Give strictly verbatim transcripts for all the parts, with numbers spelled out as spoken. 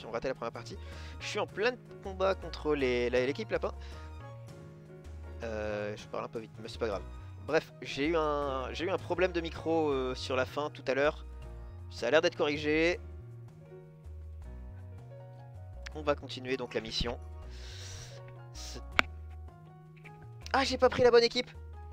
qui ont raté la première partie. Je suis en plein combat contre l'équipe lapin. Euh, je parle un peu vite, mais c'est pas grave. Bref, j'ai eu, un, j'ai eu un problème de micro euh, sur la fin tout à l'heure. Ça a l'air d'être corrigé. On va continuer donc la mission. Ah, j'ai pas pris la bonne équipe.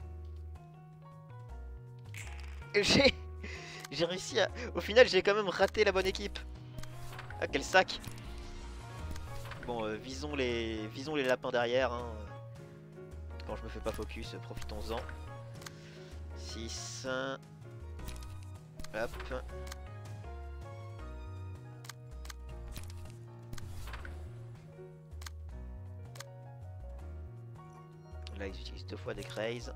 J'ai... J'ai réussi à... Au final, j'ai quand même raté la bonne équipe. Ah, quel sac. Bon, euh, visons, les... visons les lapins derrière. Hein. Quand je me fais pas focus, profitons-en. six. Hop. Là, ils utilisent deux fois des craze.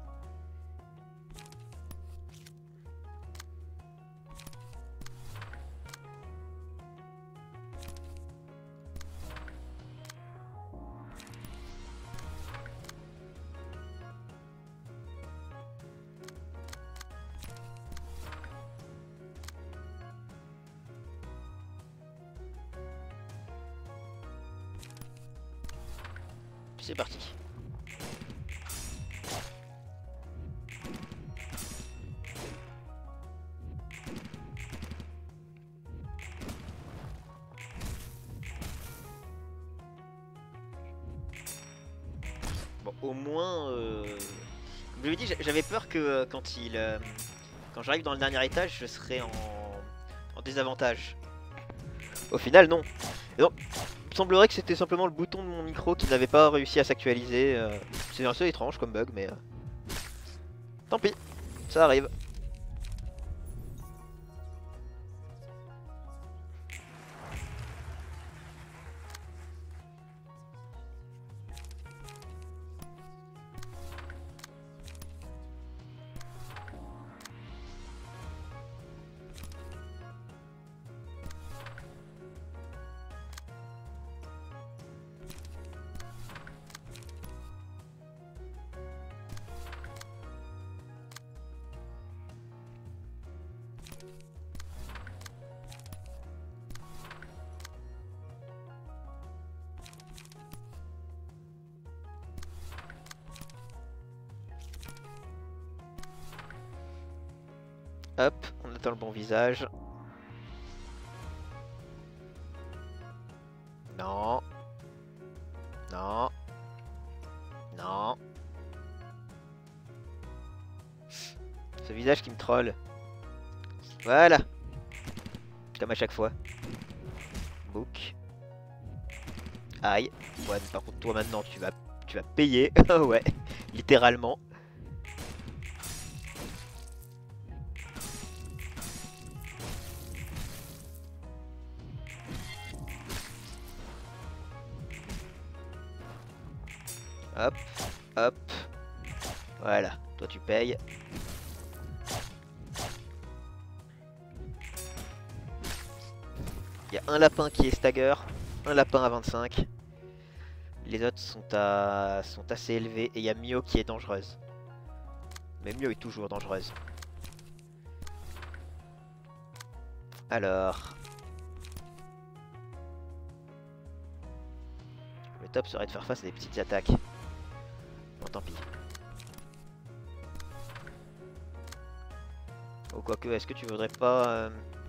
C'est parti. Bon, au moins, euh... comme je l'ai dit, j'avais peur que euh, quand il, euh, quand j'arrive dans le dernier étage, je serai en, en désavantage. Au final, non. Et donc, il semblerait que c'était simplement le bouton de mon micro qui n'avait pas réussi à s'actualiser. Euh, C'est un peu étrange comme bug, mais euh... tant pis, ça arrive. Hop, on attend le bon visage. Non. Non. Non. Ce visage qui me troll. Voilà. Comme à chaque fois. Book. Aïe. Ouais, mais par contre toi maintenant tu vas tu vas payer. Ouais, littéralement. Hop, hop. Voilà, toi tu payes. Il y a un lapin qui est stagger, un lapin à vingt-cinq. Les autres sont, à... sont assez élevés et il y a Mio qui est dangereuse. Mais Mio est toujours dangereuse. Alors... Le top serait de faire face à des petites attaques. Bon, tant pis. Ou oh, quoique, est-ce que tu voudrais pas... Euh...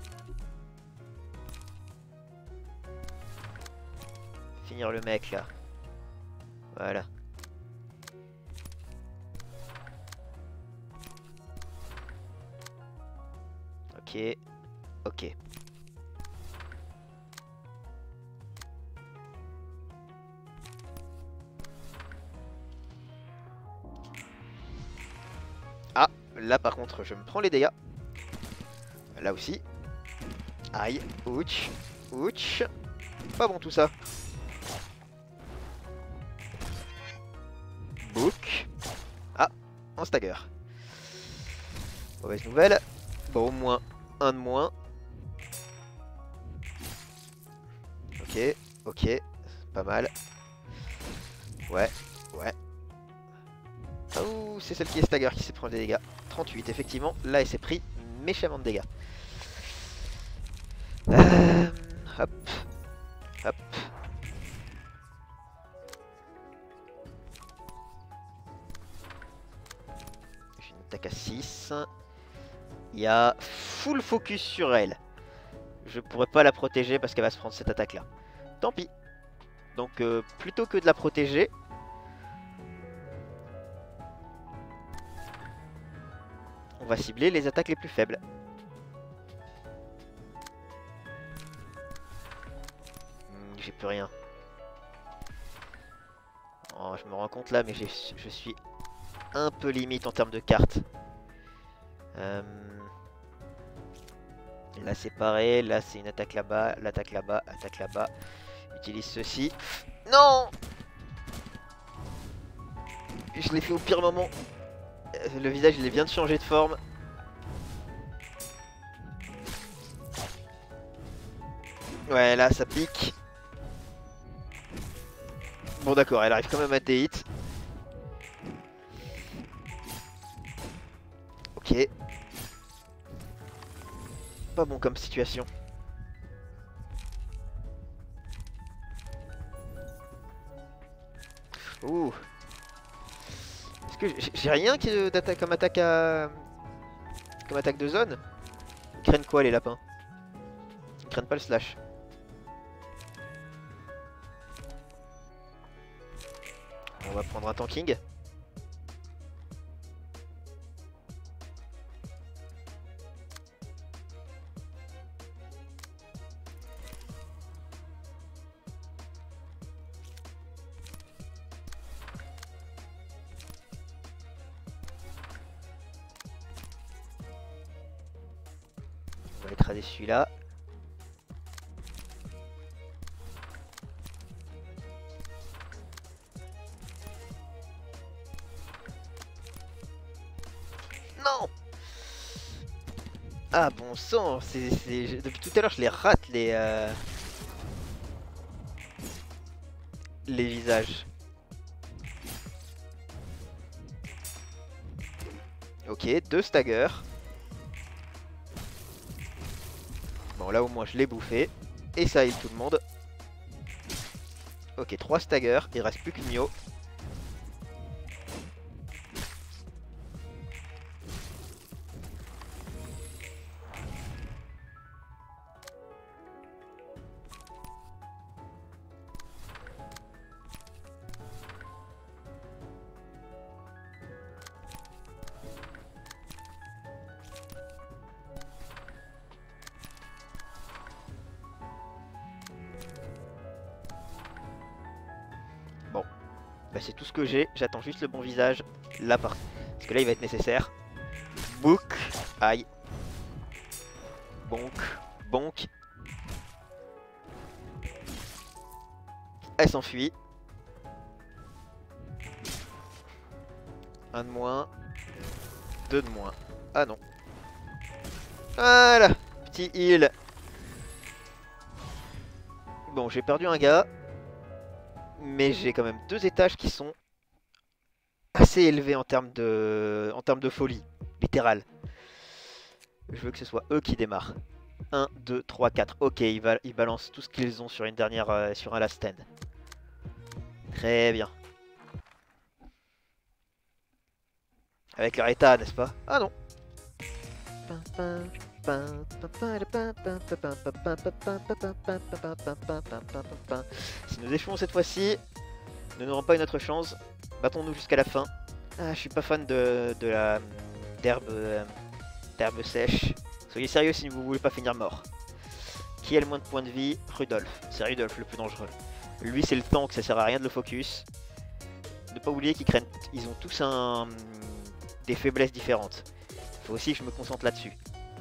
finir le mec, là. Voilà. Ok. Ok. Ah, là par contre, je me prends les dégâts. Là aussi. Aïe. Ouch. Ouch. Pas bon tout ça. Book. Ah, un stagger. Mauvaise nouvelle. Bon, au moins un de moins. Ok, ok. Pas mal. Ouais, ouais. Oh, c'est celle qui est stagger qui s'est pris des dégâts. trente-huit, effectivement. Là, elle s'est pris méchamment de dégâts. Euh, hop. Hop. J'ai une attaque à six. Il y a full focus sur elle. Je pourrais pas la protéger parce qu'elle va se prendre cette attaque là. Tant pis. Donc euh, plutôt que de la protéger, on va cibler les attaques les plus faibles. Hmm, j'ai plus rien. Oh, je me rends compte là, mais je suis un peu limite en termes de cartes. Euh... Là c'est pareil, là c'est une attaque là-bas, l'attaque là-bas, attaque là-bas. Utilise ceci. Non! Je l'ai fait au pire moment. Le visage il vient de changer de forme. Ouais, là ça pique. Bon d'accord, elle arrive quand même à T hit. Ok. Pas bon comme situation. Ouh. Est-ce que j'ai rien qui d'attaque comme attaque à comme attaque de zone? Ils craignent quoi les lapins? Ils craignent pas le slash. On va prendre un tanking. On va écraser celui-là. Non! Ah bon sang, c'est depuis tout à l'heure je les rate les euh... les visages. Ok, deux staggers. Bon là au moins je l'ai bouffé. Et ça aide tout le monde. Ok, trois staggers, il reste plus que Mio. Bon, bah c'est tout ce que j'ai, j'attends juste le bon visage, là par... parce que là il va être nécessaire. Book, aïe. Bonk, bonk. Elle s'enfuit. Un de moins, deux de moins. Ah non. Voilà, petit heal. Bon, j'ai perdu un gars. Mais j'ai quand même deux étages qui sont assez élevés en termes de, en termes de folie, littéral. Je veux que ce soit eux qui démarrent. un, deux, trois, quatre. Ok, ils, va, ils balancent tout ce qu'ils ont sur une dernière, euh, sur un last stand. Très bien. Avec leur état, n'est-ce pas? Ah non. Si nous échouons cette fois-ci, nous n'aurons pas une autre chance. Battons-nous jusqu'à la fin. Ah, je suis pas fan de, de la d'herbe euh, d'herbe sèche. Soyez sérieux si vous voulez pas finir mort. Qui a le moins de points de vie? Rudolf. C'est Rudolf le plus dangereux. Lui c'est le tank, ça sert à rien de le focus. Ne pas oublier qu'ils craignent, ils ont tous un des faiblesses différentes. Faut aussi que je me concentre là-dessus.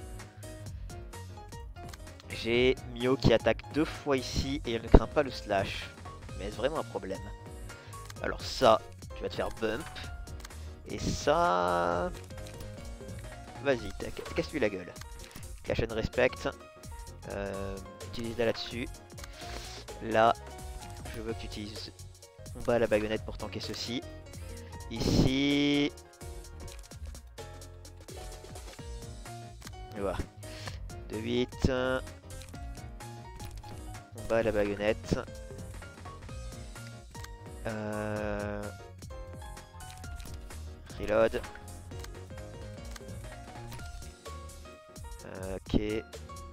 J'ai Mio qui attaque deux fois ici et elle ne craint pas le slash. Mais est-ce vraiment un problème? Alors ça, tu vas te faire bump. Et ça... Vas-y, casse-lui la gueule. Cash and respect. Euh, utilise-la là-dessus. Là, je veux que tu utilises combat à la baïonnette pour tanker ceci. Ici... Voilà. deux huit. pas la baïonnette. Euh... Reload. Euh, ok.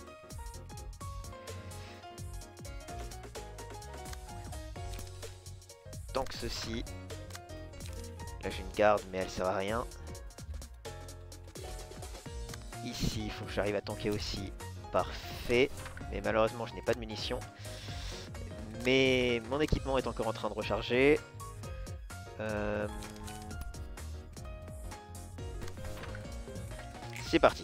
Tank ceci. Là j'ai une garde mais elle sert à rien. Ici il faut que j'arrive à tanker aussi. Parfait. Mais malheureusement je n'ai pas de munitions. Mais mon équipement est encore en train de recharger. Euh... C'est parti.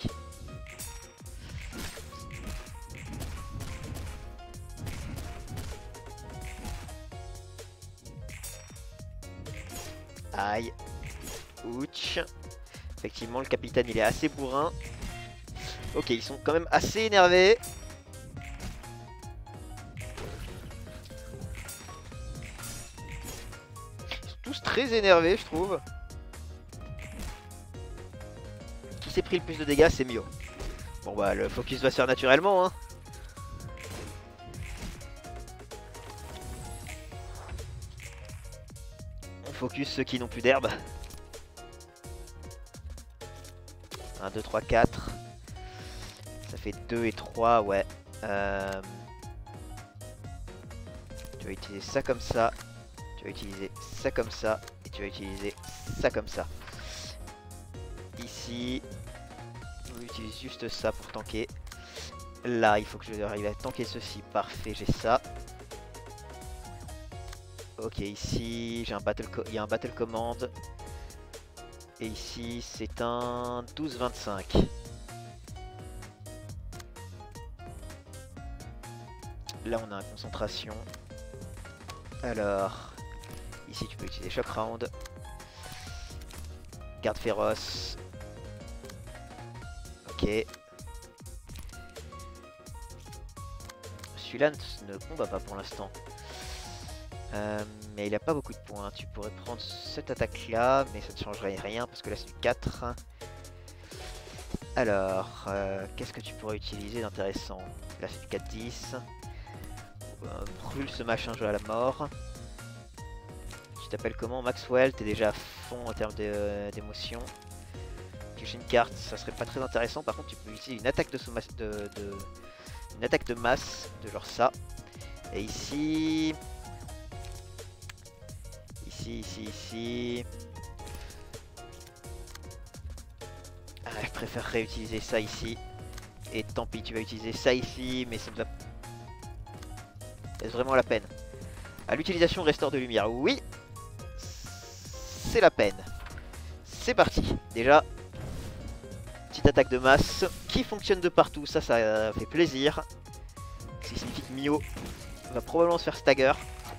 Aïe. Ouch. Effectivement, le capitaine il est assez bourrin. Ok, ils sont quand même assez énervés. Ils sont tous très énervés, je trouve. Qui s'est pris le plus de dégâts, c'est Mio. Bon bah, le focus va se faire naturellement, hein. On focus ceux qui n'ont plus d'herbe. un, deux, trois, quatre. Ça fait deux et trois, ouais. Euh... Tu vas utiliser ça comme ça. Tu vas utiliser ça comme ça. Et tu vas utiliser ça comme ça. Ici, on utilise juste ça pour tanker. Là, il faut que je arrive à tanker ceci. Parfait, j'ai ça. Ok, ici, j'ai un battle, il y a un battle command. Et ici, c'est un douze vingt-cinq. Là, on a une concentration. Alors, ici, tu peux utiliser shock round. Garde féroce. Ok. Celui-là ne combat pas pour l'instant. Euh, mais il a pas beaucoup de points. Tu pourrais prendre cette attaque là, mais ça ne changerait rien parce que là c'est du quatre. Alors, euh, qu'est-ce que tu pourrais utiliser d'intéressant? Là c'est du quatre dix. Euh, brûle ce machin, jeu à la mort. Tu t'appelles comment? Maxwell, t'es déjà à fond en termes d'émotion. Tu joues une carte, ça serait pas très intéressant. Par contre, tu peux utiliser une attaque de, de, de une attaque de masse, de genre ça. Et ici. Ici, ici, ici. Ah, je préférerais utiliser ça ici. Et tant pis, tu vas utiliser ça ici, mais ça me va... Est-ce vraiment la peine? À l'utilisation restaure de lumière, oui. C'est la peine. C'est parti. Déjà, petite attaque de masse qui fonctionne de partout. Ça, ça fait plaisir. Ce qui signifie que Mio va probablement se faire stagger.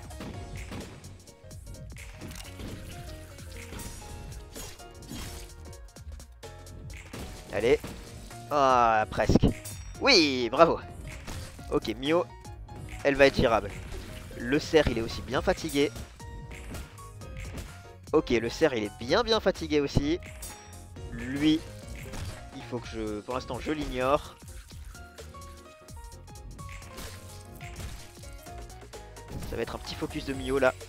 Allez. Ah, presque. Oui, bravo. Ok, Mio, elle va être gérable. Le cerf, il est aussi bien fatigué. Ok, le cerf, il est bien bien fatigué aussi. Lui, il faut que je... Pour l'instant, je l'ignore. Ça va être un petit focus de Mio, là.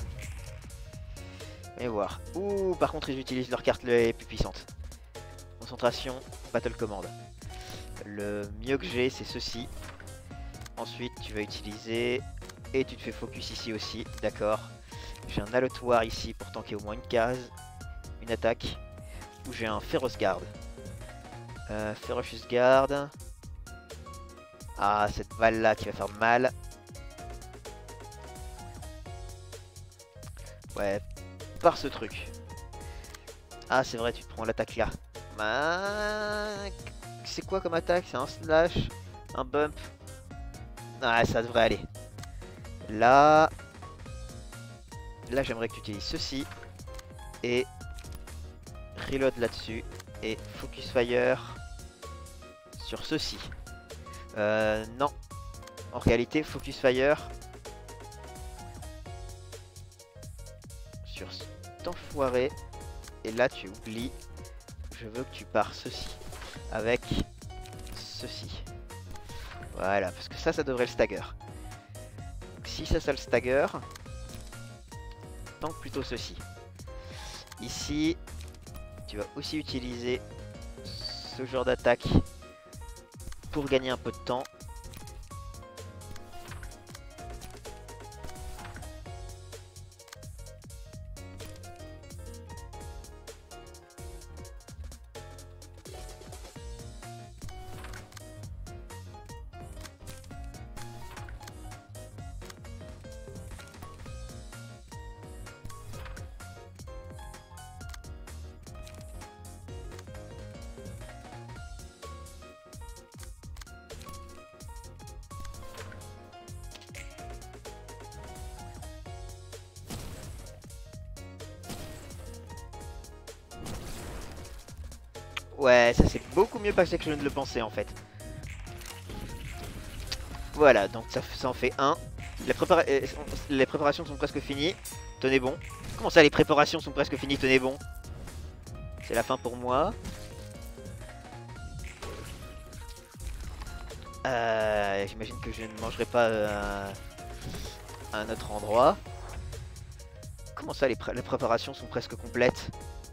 Et voir. Ouh, par contre, ils utilisent leurs cartes les plus puissantes. Concentration, battle command. Le mieux que j'ai, c'est ceci. Ensuite, tu vas utiliser... Et tu te fais focus ici aussi, d'accord. J'ai un allotoir ici pour tanker au moins une case. Une attaque. Où j'ai un Ferocious Guard. Euh, Ferocious Guard. Ah, cette balle là qui va faire mal. Ouais, par ce truc. Ah, c'est vrai, tu te prends l'attaque là. Bah... C'est quoi comme attaque? C'est un slash, un bump. Ah, ça devrait aller. Là... Là, j'aimerais que tu utilises ceci. Et... Reload là-dessus. Et Focus Fire... Sur ceci. Euh... Non. En réalité, Focus Fire... Sur cet enfoiré. Et là, tu oublies. Je veux que tu pars ceci. Avec... Ceci. Voilà, parce que ça, ça devrait le stagger. si ça, ça le stagger. Tank plutôt ceci. Ici, tu vas aussi utiliser ce genre d'attaque pour gagner un peu de temps. Ouais, ça c'est beaucoup mieux passé que je ne le pensais en fait. Voilà, donc ça, ça en fait un. Les, prépara euh, les préparations sont presque finies. Tenez bon. Comment ça, les préparations sont presque finies? Tenez bon. C'est la fin pour moi. Euh, J'imagine que je ne mangerai pas euh, à un autre endroit. Comment ça, les, pré les préparations sont presque complètes?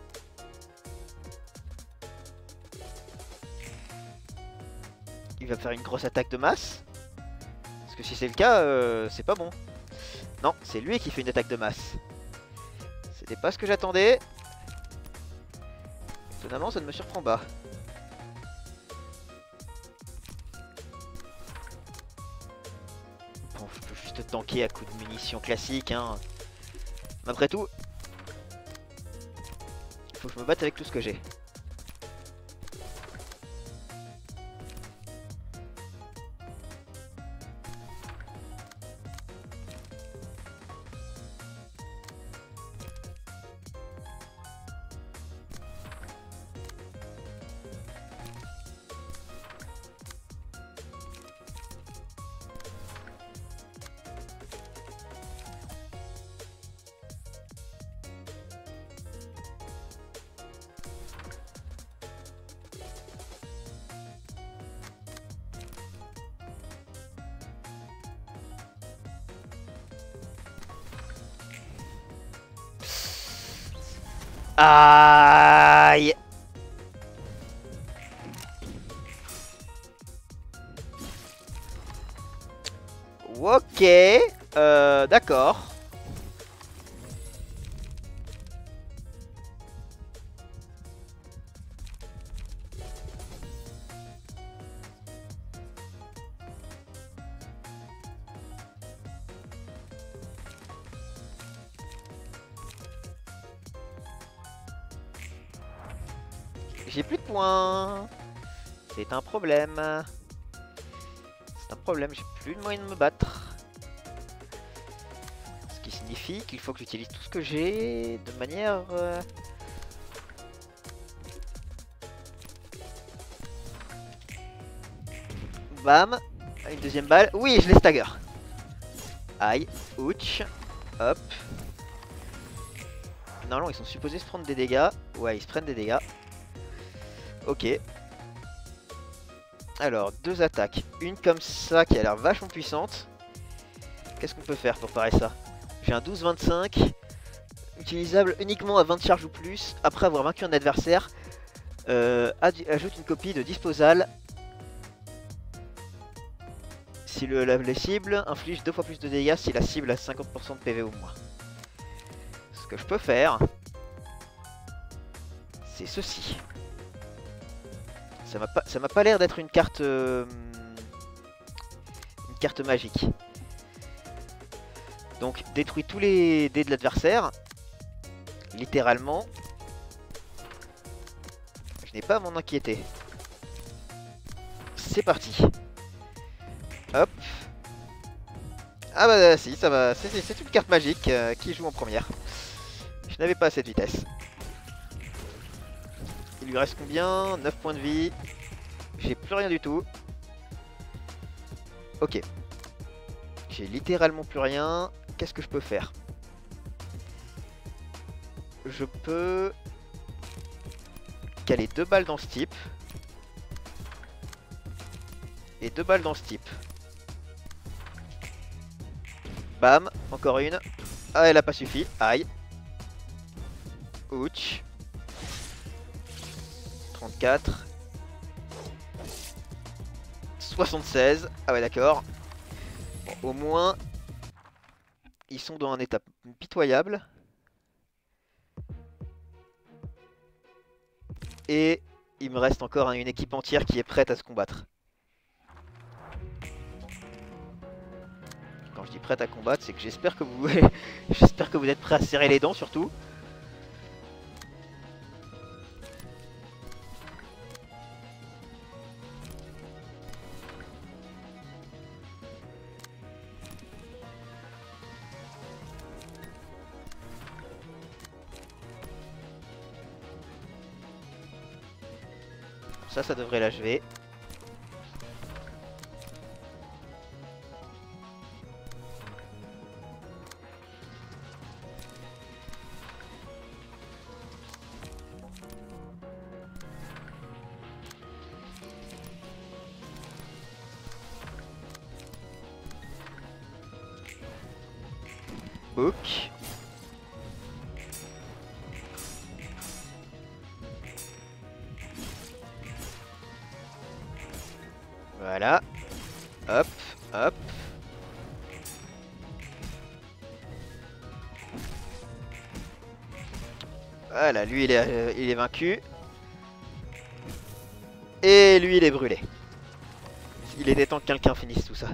Il va faire une grosse attaque de masse? Parce que si c'est le cas, euh, c'est pas bon. Non, c'est lui qui fait une attaque de masse. C'était pas ce que j'attendais. Étonnamment, ça ne me surprend pas. Bon, je peux juste tanker à coups de munitions classiques, hein. Mais après tout, il faut que je me batte avec tout ce que j'ai. Aïe. Ok, euh, d'accord. J'ai plus de points. C'est un problème. C'est un problème, j'ai plus de moyen de me battre. Ce qui signifie qu'il faut que j'utilise tout ce que j'ai de manière... Euh... Bam. Une deuxième balle. Oui, je les stagger. Aïe. Ouch. Hop. Normalement, ils sont supposés se prendre des dégâts. Ouais, ils se prennent des dégâts. Ok. Alors, deux attaques. Une comme ça qui a l'air vachement puissante. Qu'est-ce qu'on peut faire pour parer ça? J'ai un douze vingt-cinq. Utilisable uniquement à vingt charges ou plus. Après avoir vaincu un adversaire. Euh, ajoute une copie de Disposal. Si le, la, les cibles infligent deux fois plus de dégâts si la cible a cinquante pour cent de P V ou moins. Ce que je peux faire, c'est ceci. Ça m'a pas, ça m'a pas l'air d'être une carte, euh, une carte magique. Donc détruis tous les dés de l'adversaire, littéralement. Je n'ai pas à m'en inquiéter. C'est parti. Hop. Ah bah si, ça va. C'est une carte magique euh, qui joue en première. Je n'avais pas cette vitesse. Il lui reste combien? neuf points de vie. J'ai plus rien du tout. Ok. J'ai littéralement plus rien. Qu'est-ce que je peux faire? Je peux caler deux balles dans ce type. Et deux balles dans ce type. Bam, encore une. Ah, elle a pas suffi. Aïe. Ouch. trente-quatre. soixante-seize. Ah ouais, d'accord. Bon, au moins, ils sont dans un état pitoyable. Et il me reste encore hein, une équipe entière qui est prête à se combattre. Quand je dis prête à combattre, c'est que j'espère que vous j'espère que vous êtes prêts à serrer les dents surtout. Ça, ça devrait l'achever. Book. Voilà. Hop, hop. Voilà, lui il est, euh, il est vaincu. Et lui il est brûlé. Il était temps que quelqu'un finisse tout ça.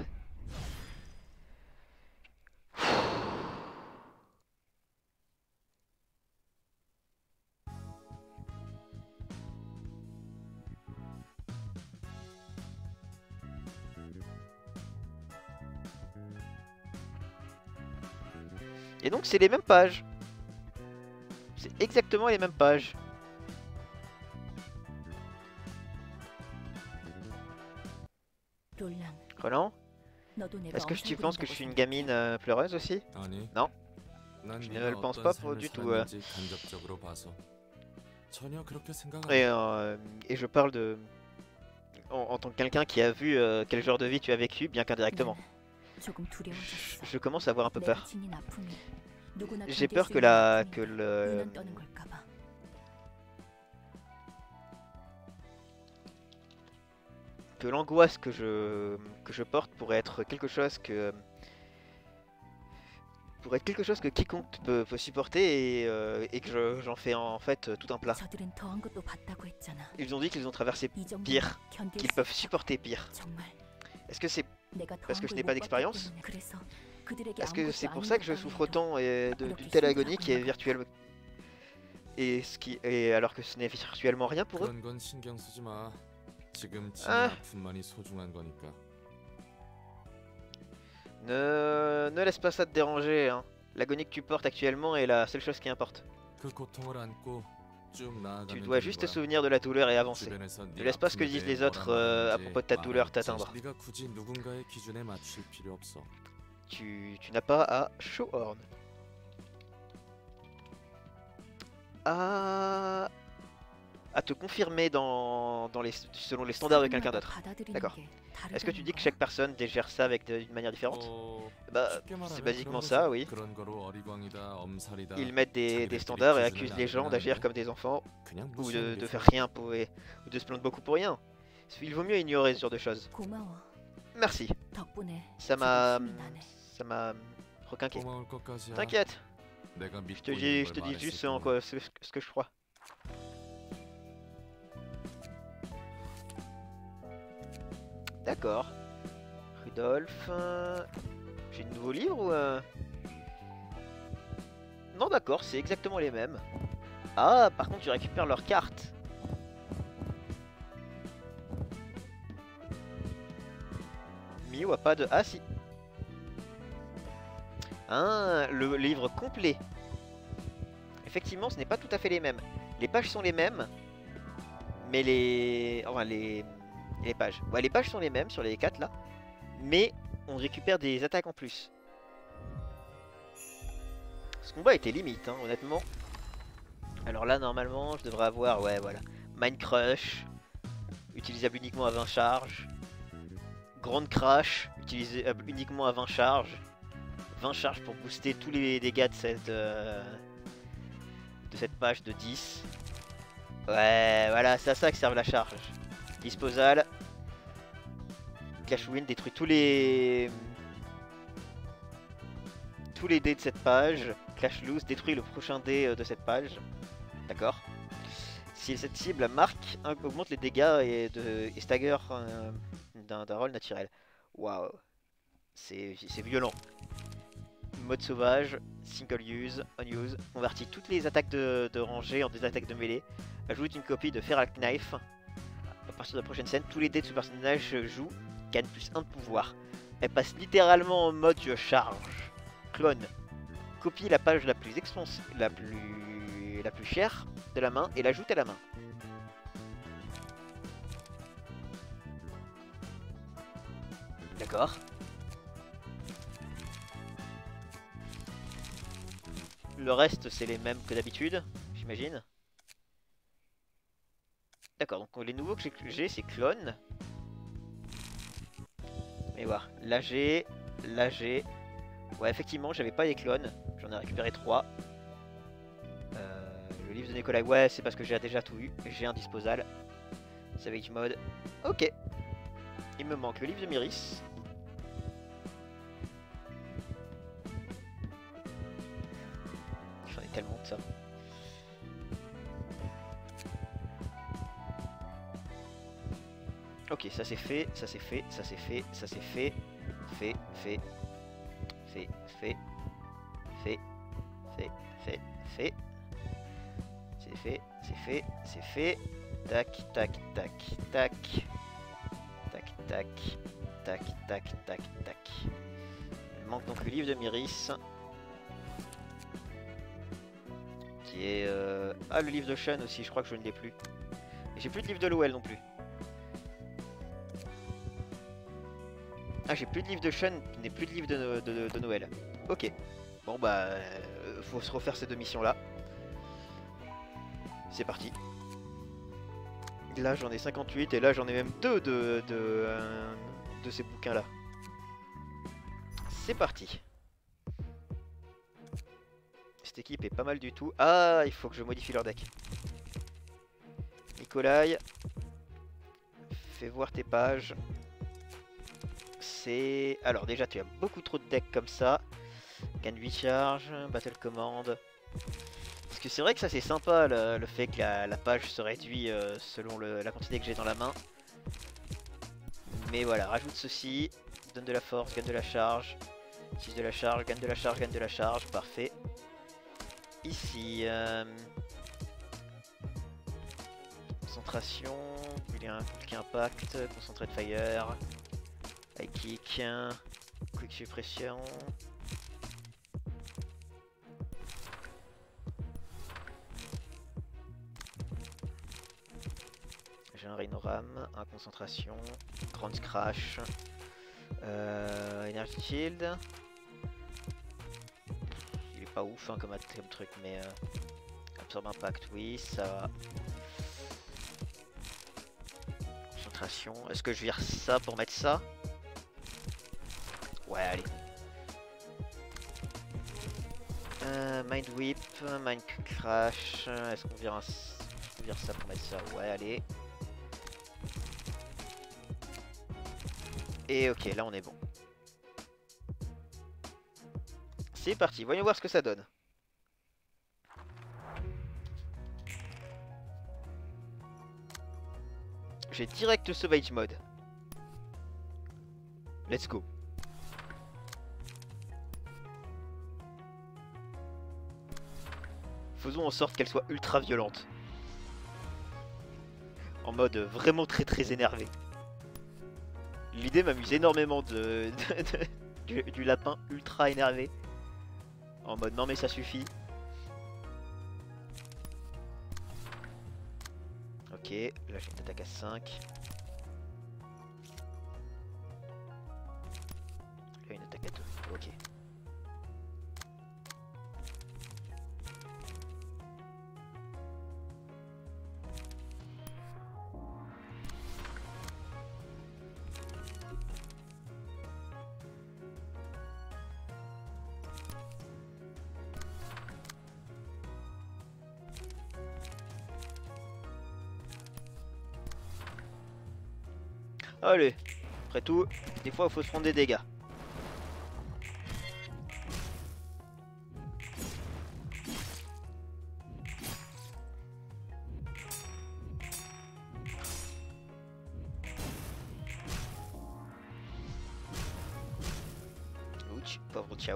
Et donc c'est les mêmes pages. C'est exactement les mêmes pages. Roland, est-ce que tu penses que je suis une gamine euh, pleureuse aussi? Non, je ne le pense pas pour du tout. Euh. Et, euh, et je parle de... En, en tant que quelqu'un qui a vu euh, quel genre de vie tu as vécu, bien qu'indirectement. Je, je commence à avoir un peu peur. J'ai peur que la... que le... que l'angoisse que je... que je porte pourrait être quelque chose que... pourrait être quelque chose que quiconque peut, peut supporter et, euh, et que j'en fais en, en fait tout un plat. Ils ont dit qu'ils ont traversé pire, qu'ils peuvent supporter pire. Est-ce que c'est parce que je n'ai pas d'expérience? Est-ce que c'est pour ça que je souffre autant et de, d'une telle agonie qui est virtuelle et, ce qui, et alors que ce n'est virtuellement rien pour eux? Ah. Ne, ne laisse pas ça te déranger, hein. L'agonie que tu portes actuellement est la seule chose qui importe. Tu dois juste te souvenir de la douleur et avancer. Ne laisse pas ce que disent les autres euh, à propos de ta douleur t'atteindre. Tu, tu n'as pas à show horn. À... à te confirmer dans, dans les, selon les standards de quelqu'un d'autre. D'accord. Est-ce que tu dis que chaque personne gère ça avec d'une manière différente? Bah, c'est basiquement ça, oui. Ils mettent des, des standards et accusent les gens d'agir comme des enfants, ou de, de faire rien pour, et, ou de se plaindre beaucoup pour rien. Il vaut mieux ignorer ce genre de choses. Merci. Ça m'a... ça m'a... requinqué. T'inquiète. Je te dis, je te dis juste en quoi, ce, ce que je crois. D'accord. Rudolf... Euh... J'ai de nouveaux livres ou... Euh... Non d'accord, c'est exactement les mêmes. Ah, par contre tu récupères leurs cartes. Miu a pas de... Ah si. Ah, le livre complet. Effectivement, ce n'est pas tout à fait les mêmes. Les pages sont les mêmes. Mais les... Enfin, les... Les pages. Ouais, les pages sont les mêmes sur les quatre là. Mais on récupère des attaques en plus. Ce combat était limite, hein, honnêtement. Alors là, normalement, je devrais avoir, ouais, voilà. Mind Crush, utilisable uniquement à vingt charges. Grande Crash, utilisable uniquement à vingt charges. vingt charges pour booster tous les dégâts de cette, euh, de cette page de dix. Ouais, voilà, c'est à ça que serve la charge. Disposal. Clash Win détruit tous les... tous les dés de cette page. Clash Loose détruit le prochain dé de cette page. D'accord. Si cette cible marque, augmente les dégâts et, de, et stagger euh, d'un rôle naturel. Waouh. C'est violent. Mode sauvage, single use, on use. Convertit toutes les attaques de, de rangée en des attaques de mêlée. Ajoute une copie de Feral Knife. À partir de la prochaine scène, tous les dés de ce personnage joue gagnent plus un de pouvoir. Elle passe littéralement en mode je charge. Clone. Copie la page la plus expansive, la plus la plus chère de la main et l'ajoute à la main. D'accord. Le reste c'est les mêmes que d'habitude, j'imagine. D'accord, donc les nouveaux que j'ai c'est clone. Mais voilà, là j'ai, là j'ai. Ouais, effectivement, j'avais pas les clones, j'en ai récupéré trois. Euh, le livre de Nikolai, ouais, c'est parce que j'ai déjà tout eu. J'ai un disposal. Savage mode. Ok. Il me manque le livre de Myris. J'en ai tellement de ça. Ok, ça c'est fait, ça c'est fait, ça c'est fait, ça c'est fait. Fait, fait. Fait, fait. Fait. Fait, fait, fait. C'est fait, c'est fait, c'est fait. Tac, tac, tac, tac. Tac, tac. Tac, tac, tac, tac. Il manque donc le livre de Myris. Qui est... Euh... Ah, le livre de Sean aussi, je crois que je ne l'ai plus. Et j'ai plus de livre de Lowell non plus. Ah, j'ai plus de livre de Sean, je n'ai plus de livre de, de, de Noël. Ok. Bon bah, euh, faut se refaire ces deux missions là. C'est parti. Là j'en ai cinquante-huit et là j'en ai même deux de, de, euh, de ces bouquins là. C'est parti. Cette équipe est pas mal du tout. Ah, il faut que je modifie leur deck. Nikolai, fais voir tes pages. C'est... Alors déjà tu as beaucoup trop de decks comme ça. Gain huit charges, Battle Command. Parce que c'est vrai que ça c'est sympa le, le fait que la, la page se réduit euh, selon le, la quantité que j'ai dans la main. Mais voilà, rajoute ceci. Donne de la force, gagne de la charge. six de la charge, gagne de la charge, gagne de la charge. Parfait. Ici... Euh... Concentration. Il y a un Quick Impact. Concentrate Fire. High Kick. Quick Suppression. J'ai un Rhinoram, un concentration, Grand Crash, euh, Energy Shield. Il est pas ouf hein, comme, comme truc, mais euh, Absorb Impact, oui, ça va. Concentration, est-ce que je vire ça pour mettre ça? Ouais, allez. Euh, Mind Whip, Mind Crash, est-ce qu'on vire, un... Est vire ça pour mettre ça? Ouais, allez. Et ok, là on est bon. C'est parti, voyons voir ce que ça donne. J'ai direct Sauvage Mode. Let's go. Faisons en sorte qu'elle soit ultra violente. En mode vraiment très très énervé. L'idée m'amuse énormément de, de, de du, du lapin ultra énervé. En mode non mais ça suffit. Ok, là j'ai une attaque à cinq. Là une attaque à deux, ok. Allez, après tout, des fois il faut se prendre des dégâts. Ouch, pauvre Ciao.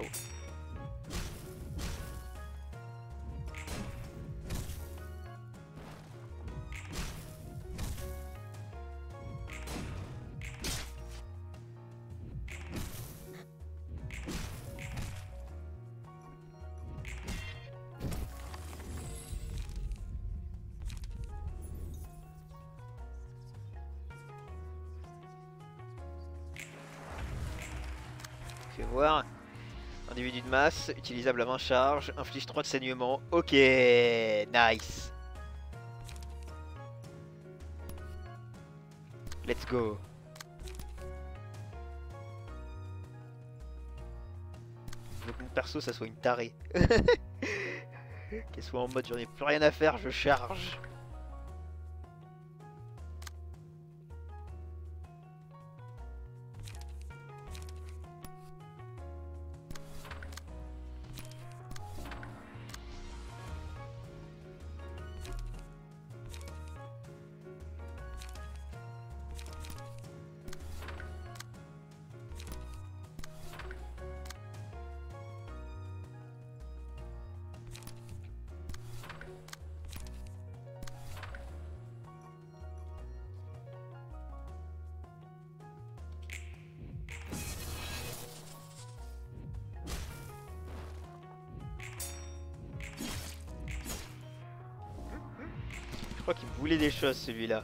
Fais voir. Individu de masse, utilisable à vingt charges, inflige trois de saignement. Ok, nice. Let's go. Je veux que mon perso ça soit une tarée. Qu'elle soit en mode j'en ai plus rien à faire, je charge. Je crois qu'il voulait des choses celui-là.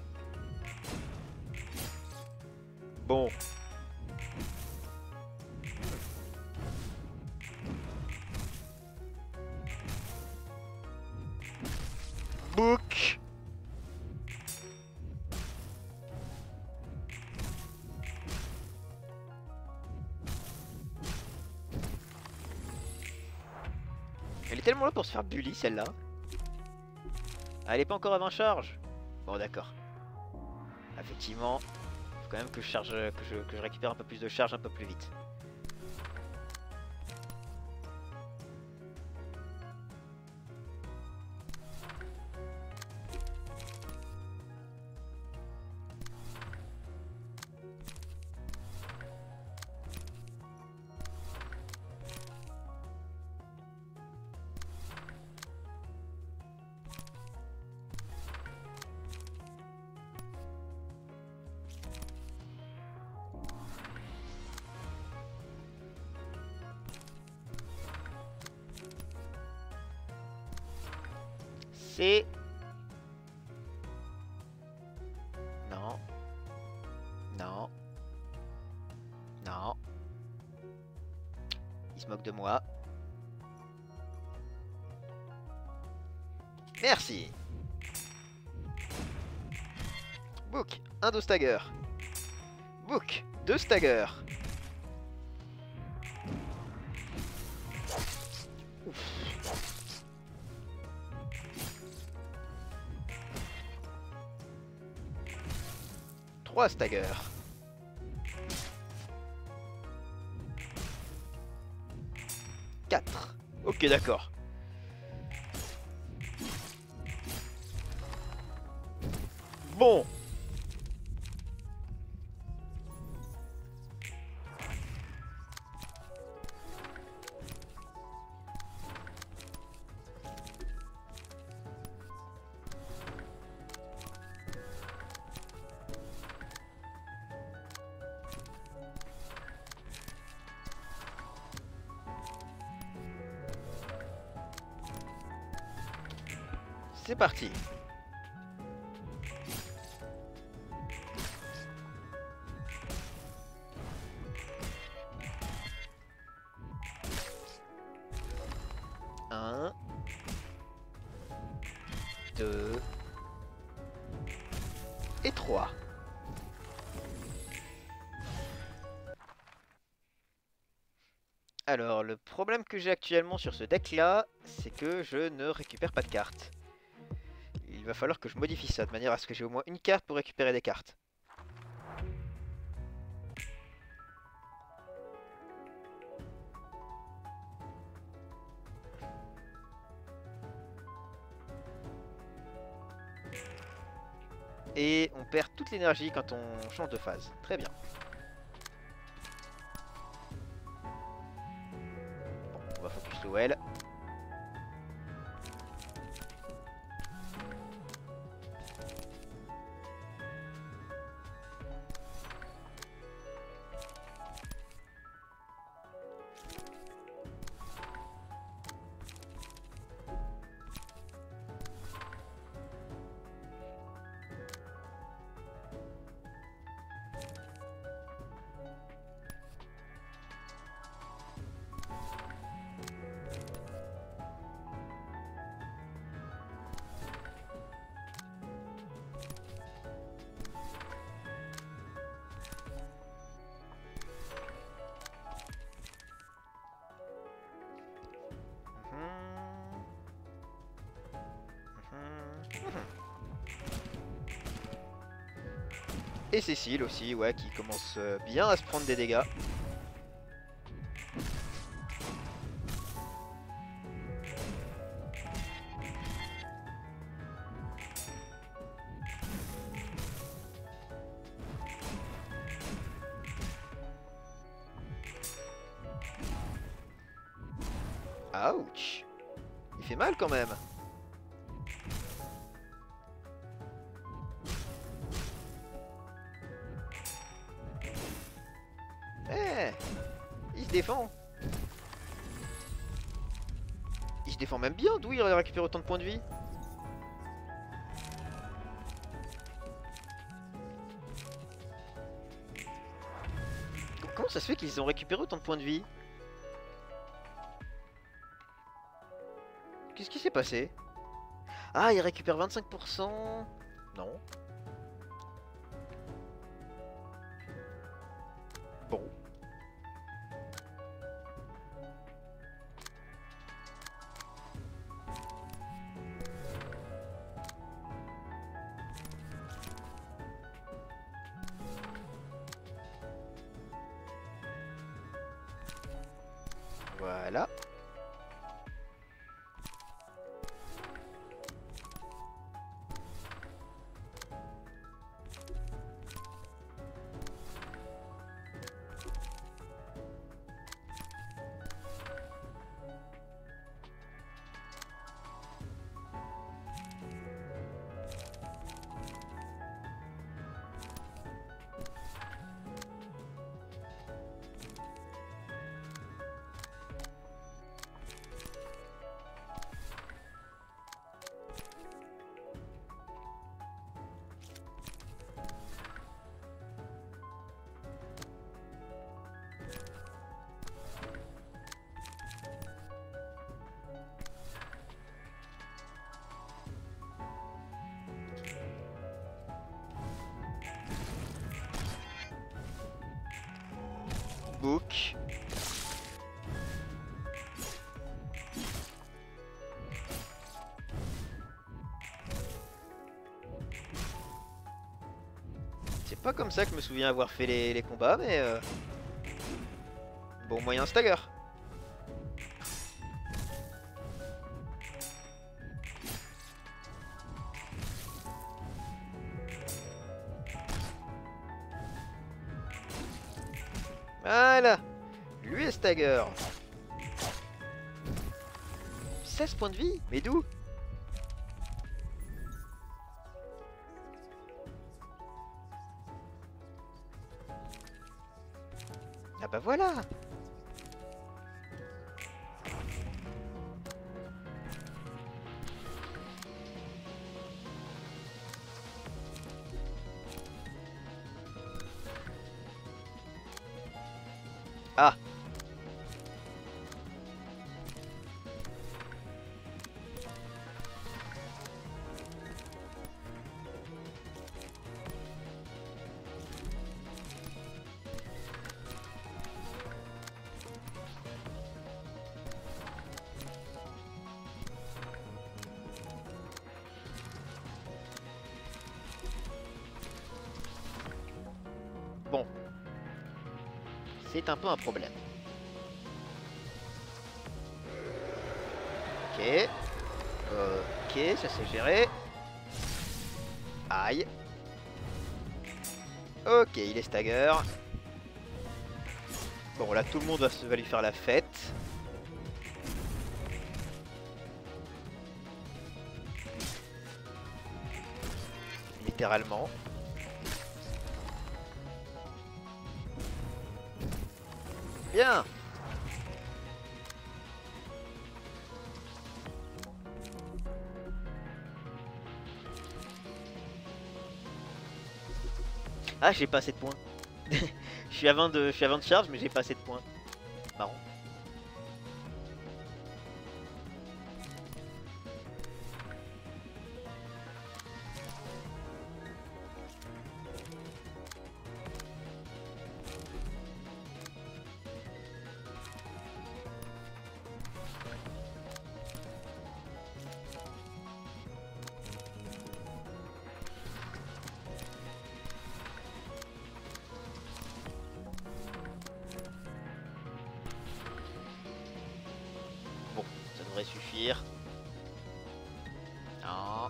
Bon. Book. Elle est tellement là pour se faire bully celle-là. Ah, elle est pas encore à vingt charges. Bon d'accord. Effectivement, faut quand même que je charge, que je, que je récupère un peu plus de charge un peu plus vite. C'est... Non. Non. Non. Il se moque de moi. Merci. Book, un de stagger. Book, deux stagger. trois stagger. quatre. Ok, d'accord. Bon. C'est parti. Un, deux et trois. Alors, le problème que j'ai actuellement sur ce deck là, c'est que je ne récupère pas de cartes. Il va falloir que je modifie ça de manière à ce que j'ai au moins une carte pour récupérer des cartes. Et on perd toute l'énergie quand on change de phase. Très bien. Bon, on va focus le well. Et Cécile aussi, ouais, qui commence euh, bien à se prendre des dégâts. Ouch! Il fait mal quand même. Eh, il se défend. Il se défend même bien, d'où il récupère autant de points de vie. Comment ça se fait qu'ils ont récupéré autant de points de vie? Qu'est-ce qui s'est passé? Ah, il récupère vingt-cinq pour cent. Non. Bon. Voilà. Book. C'est pas comme ça que je me souviens avoir fait les, les combats, mais euh... bon moyen stagger. Voilà. Lui est stagger. seize points de vie? Mais d'où? Ah bah voilà. Ah. Bon. C'est un peu un problème. Ok. Ok, ça c'est géré. Aïe. Ok, il est stagger. Bon, là, tout le monde va, se- va lui faire la fête. Littéralement. Bien. Ah, j'ai pas assez de points. Je suis à vingt de, je suis à vingt de charge, mais j'ai pas assez de points. Marrant. Bon, ça devrait suffire. Non.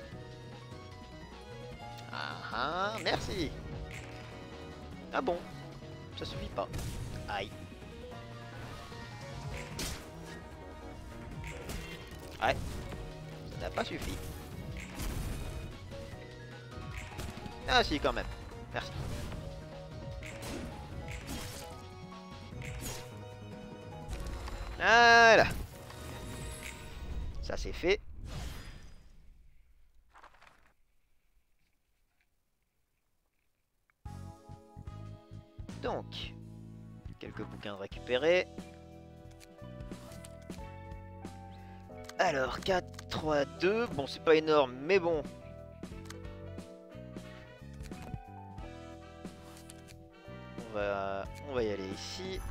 Ah ah, merci. Ah bon, ça suffit pas. Aïe. Ouais, ça n'a pas suffi. Ah si, quand même. Merci. Voilà. Ça c'est fait. Donc, quelques bouquins récupérés. Alors, quatre, trois, deux. Bon, c'est pas énorme, mais bon. On va, on va y aller ici.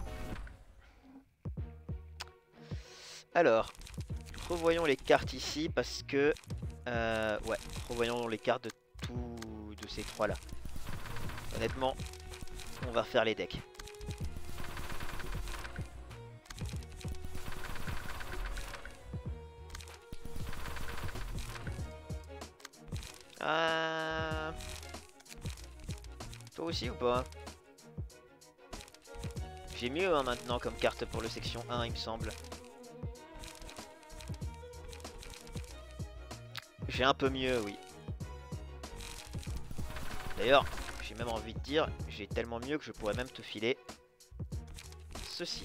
Alors, revoyons les cartes ici parce que... Euh, ouais, revoyons les cartes de tous de ces trois-là. Honnêtement, on va refaire les decks. Euh... Toi aussi ou pas? J'ai mieux hein, maintenant comme carte pour le section un, il me semble. J'ai un peu mieux, oui. D'ailleurs, j'ai même envie de dire, j'ai tellement mieux que je pourrais même te filer ceci.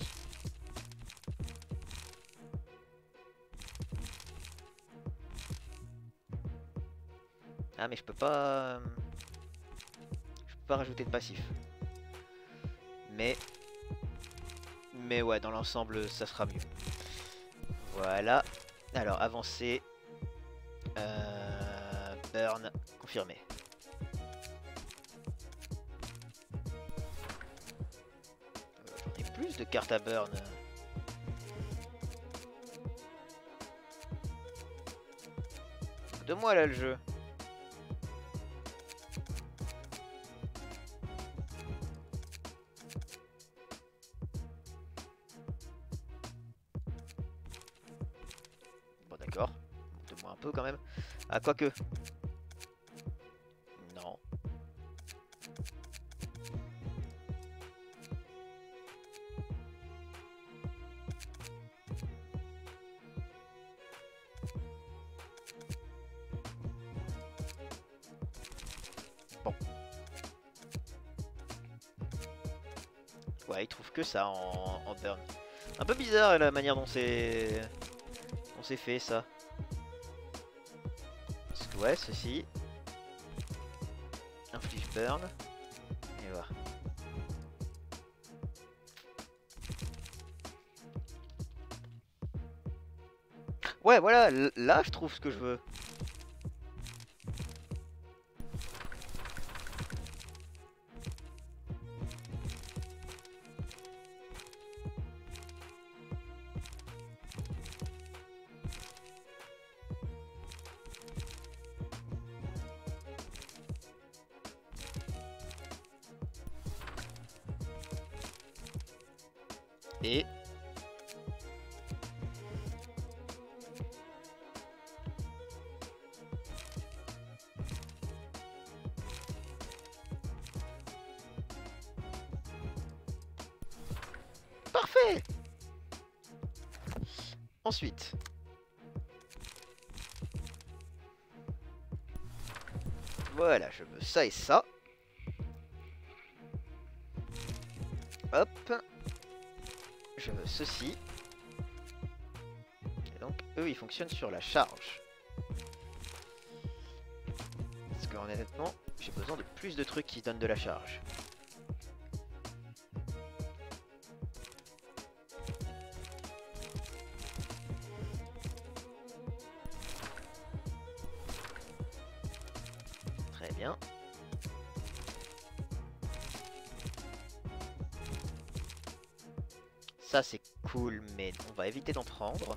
Ah mais je peux pas... Je peux pas rajouter de passif. Mais... Mais ouais, dans l'ensemble, ça sera mieux. Voilà. Alors, avancer. Euh... Burn. Confirmé. Euh, J'en ai plus de cartes à burn. De moi là le jeu. Bon d'accord. De moi un peu quand même. Ah quoique. Non. Bon. Ouais, il trouve que ça en, en burn. Un peu bizarre la manière dont c'est dont c'est fait ça. Parce que ouais, ceci inflige burn. Et voilà. Ouais, voilà, là je trouve ce que je veux. Et Parfait. Ensuite. Voilà, je veux ça et ça. Hop. Je veux ceci. Et donc, eux, ils fonctionnent sur la charge. Parce que, honnêtement, j'ai besoin de plus de trucs qui donnent de la charge. Très bien. Ça c'est cool, mais on va éviter d'en prendre.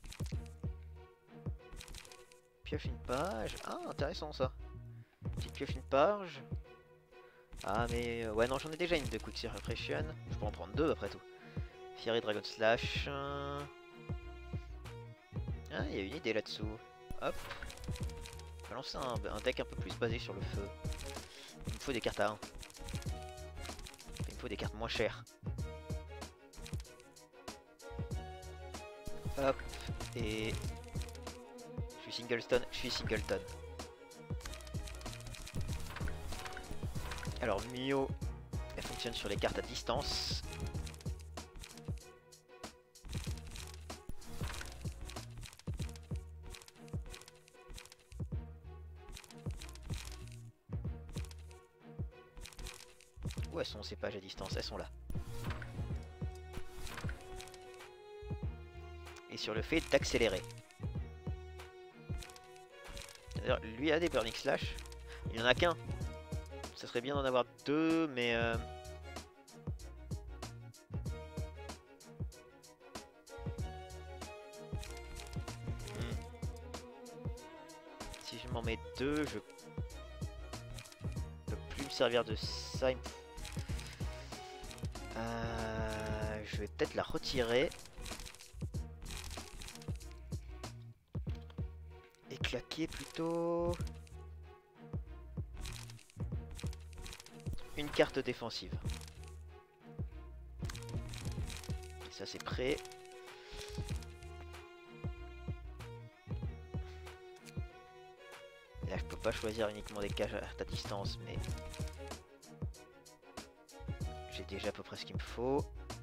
Pioche une page. Ah, intéressant ça. Petite pioche une page. Ah, mais... ouais, non, j'en ai déjà une de Quick Refression. Je peux en prendre deux après tout. Fiery Dragon Slash. Ah, il y a une idée là-dessous. Hop. On va lancer un, un deck un peu plus basé sur le feu. Il me faut des cartes à un. Il me faut des cartes moins chères. Hop, et je suis Singleton, je suis Singleton. Alors Mio, elle fonctionne sur les cartes à distance. Où elles sont ces pages à distance? Elles sont là. Et sur le fait d'accélérer. D'ailleurs, lui a des Burning Slash. Il n'y en a qu'un. Ça serait bien d'en avoir deux, mais... Euh... Hmm. Si je m'en mets deux, je peux plus me servir de ça. Euh... Je vais peut-être la retirer. Claquer plutôt une carte défensive. Et ça c'est prêt. Là je peux pas choisir uniquement des cartes à distance, mais j'ai déjà à peu près ce qu'il me faut.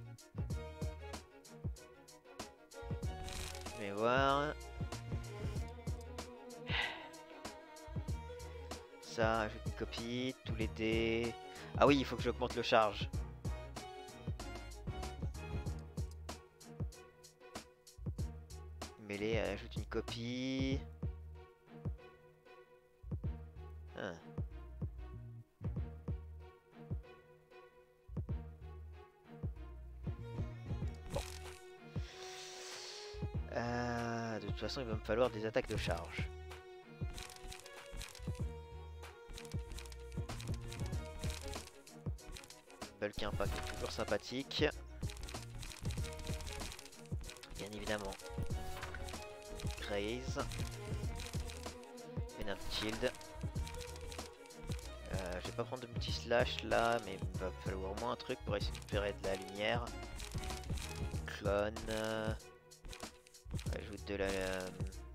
Je vais voir. Ça, ajoute une copie, tous les dés. Ah oui, il faut que j'augmente le charge. Mêlée, ajoute une copie. Ah. Bon. Euh, de toute façon, il va me falloir des attaques de charge. Bulk Impact est toujours sympathique. Bien évidemment. Graze. Venom Shield. Euh, je vais pas prendre de multi-slash là, mais il va falloir au moins un truc pour récupérer de la lumière. Clone. Euh, rajoute de la... Euh,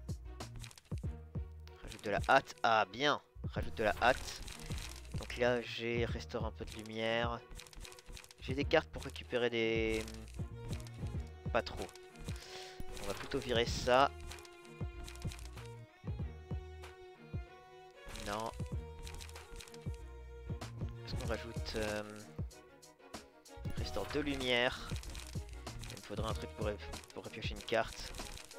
rajoute de la hâte. Ah bien. Rajoute de la hâte. Donc là j'ai restaure un peu de lumière. J'ai des cartes pour récupérer des... Pas trop. On va plutôt virer ça. Non. Est-ce qu'on rajoute... Euh... Restaure de lumière. Il me faudra un truc pour, pour repiocher une carte.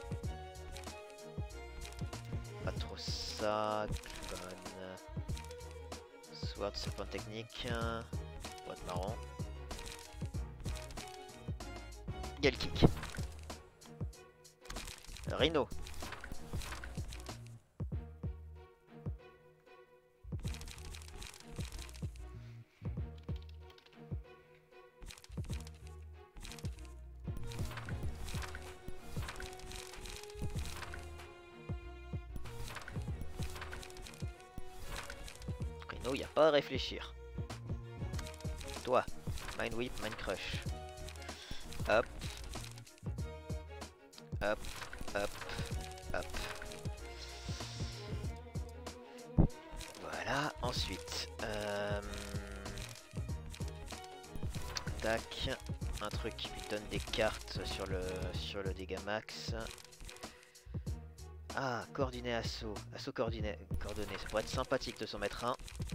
Pas trop ça. Clone. Sword, serpent technique. Boîte marron. Galkick. Rhino. Rhino, y a pas à réfléchir. Toi, Mind Whip, Mind Crush. Hop. Hop. Hop. Hop. Voilà, ensuite. Euh... Tac. Un truc qui lui donne des cartes sur le, sur le dégât max. Ah, coordonné assaut. Assaut coordonné. coordonné. Ça pourrait être sympathique de s'en mettre un.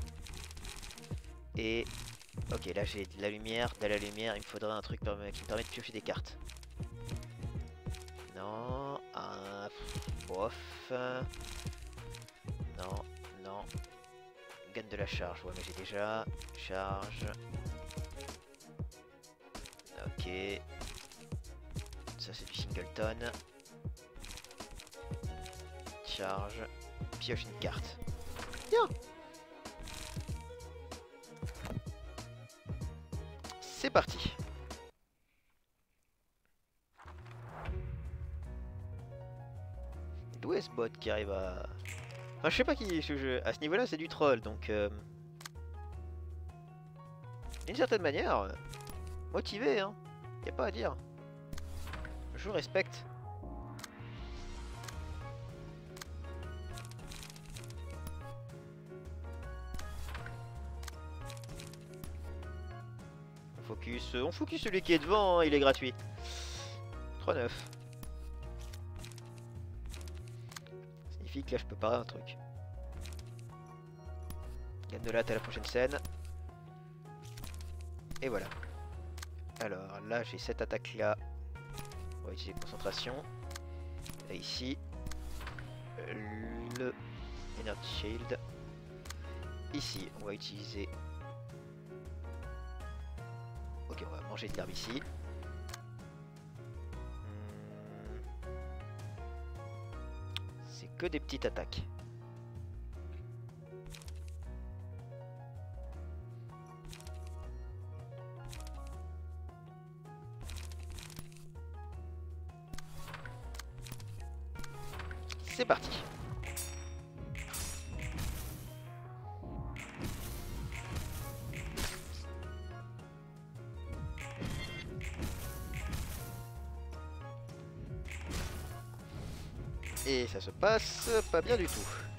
Et... Ok, là j'ai de la lumière. De la lumière, il me faudrait un truc qui me permet de piocher des cartes. Non. Un... Bof. Non. Non. Gagne de la charge. Ouais, mais j'ai déjà. Charge. Ok. Ça c'est du singleton. Charge. Pioche une carte. Bien. C'est parti. D'où est ce bot qui arrive à... Enfin je sais pas qui... Je, je... À ce niveau là c'est du troll donc... Euh... D'une certaine manière... Euh... Motivé hein. Y a pas à dire. Je respecte. On focus, on focus celui qui est devant, hein, il est gratuit. trois neuf. Ça signifie que là je peux parer un truc. Gagne de latte à la prochaine scène. Et voilà. Alors là j'ai cette attaque là. On va utiliser concentration. Et ici, le Energy Shield. Ici, on va utiliser... Ok, on va manger de l'herbe ici. Hmm. C'est que des petites attaques. C'est parti. Et ça se passe pas bien du tout.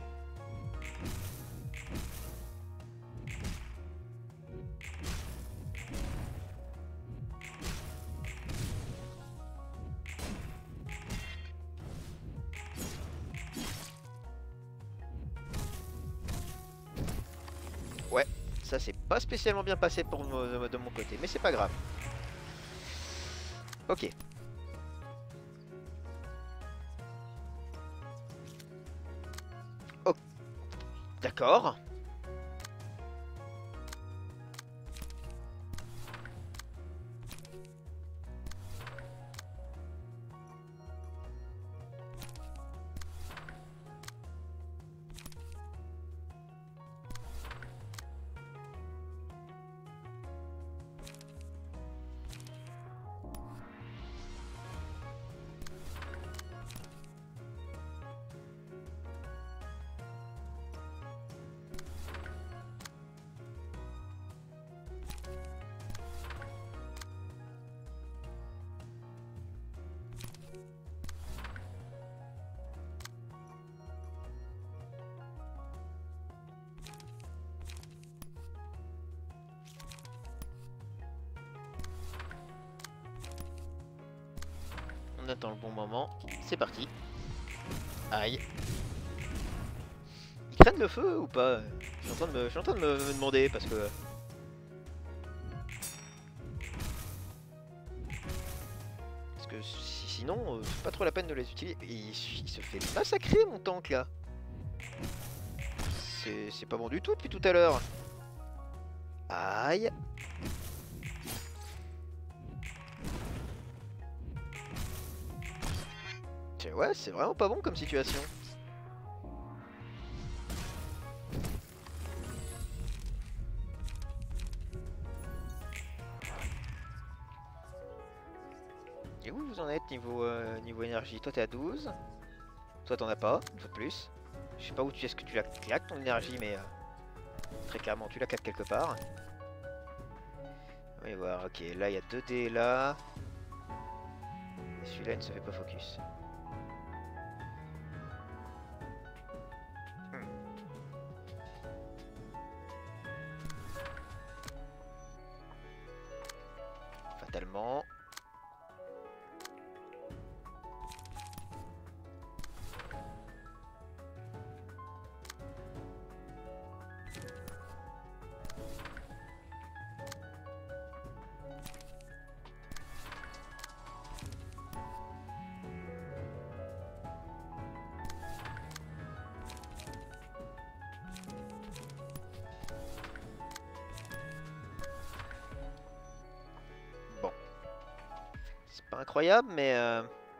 Ouais, ça c'est pas spécialement bien passé pour moi, de mon côté, mais c'est pas grave. Ok. Oh. D'accord. On attend le bon moment. C'est parti. Aïe. Ils craignent le feu ou pas? Je suis en train de me, je suis en train de me, me demander parce que... Parce que si, sinon, euh, c'est pas trop la peine de les utiliser. Il, il se fait massacrer mon tank là. C'est pas bon du tout depuis tout à l'heure. Aïe. Ouais, c'est vraiment pas bon comme situation. Et où vous en êtes niveau, euh, niveau énergie? Toi t'es à douze. Toi t'en as pas, une fois de plus. Je sais pas où tu est-ce que tu la claques ton énergie, mais euh, très clairement tu la claques quelque part. On va voir, ok, là il y a deux dés là. Et celui-là ne se fait pas focus. Hmm. Fatalement. Bon. C'est pas incroyable, mais... Euh...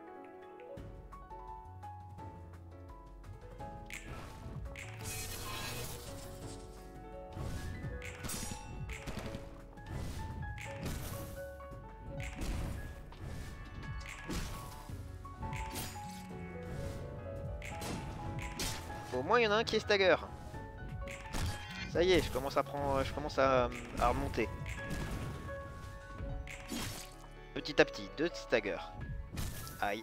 Au moins il y en a un qui est stagger. Ça y est, je commence à prendre, je commence à, à remonter. Petit à petit, deux staggers. Aïe.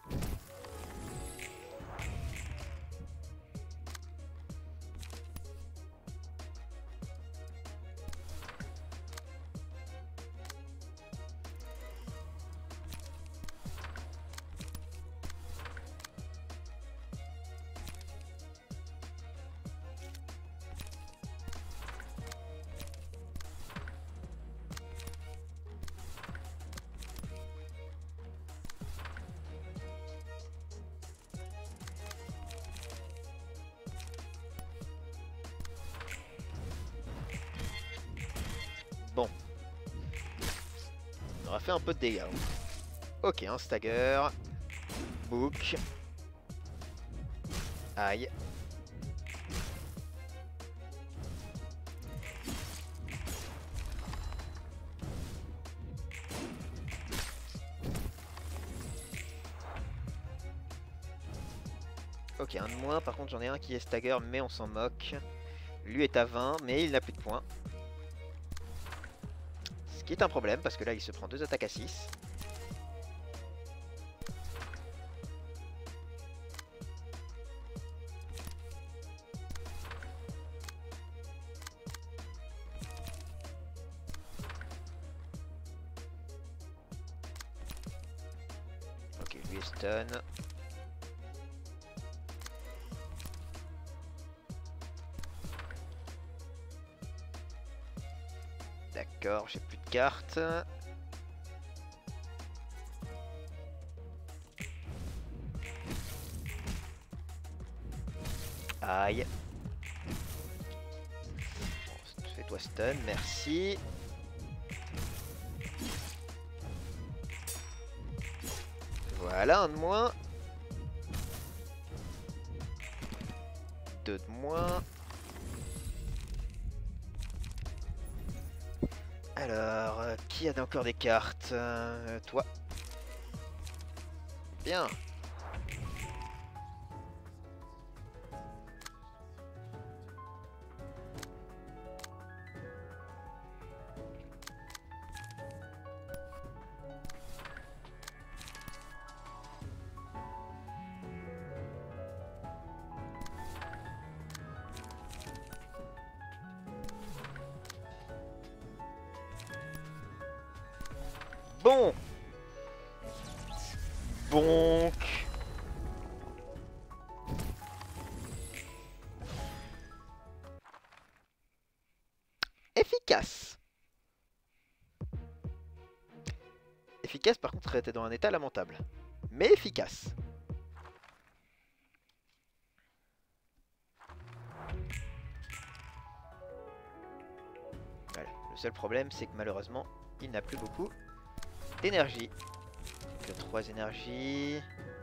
Bon. On aura fait un peu de dégâts. Ok, un stagger. Book. Aïe. Ok, un de moins. Par contre, j'en ai un qui est stagger, mais on s'en moque. Lui est à vingt, mais il n'a plus de points. Ce qui est un problème, parce que là, il se prend deux attaques à six. Ok, lui est stun. D'accord, j'ai plus de cartes. Aïe. Bon, fais-toi stun, merci. Voilà, un de moins. Deux de moins. Alors, euh, qui a encore des cartes? euh, Toi. Bien. Bon. Donc. Efficace. Efficace, par contre, était dans un état lamentable. Mais efficace. Voilà. Le seul problème, c'est que malheureusement, il n'a plus beaucoup d'énergie. Que trois énergies.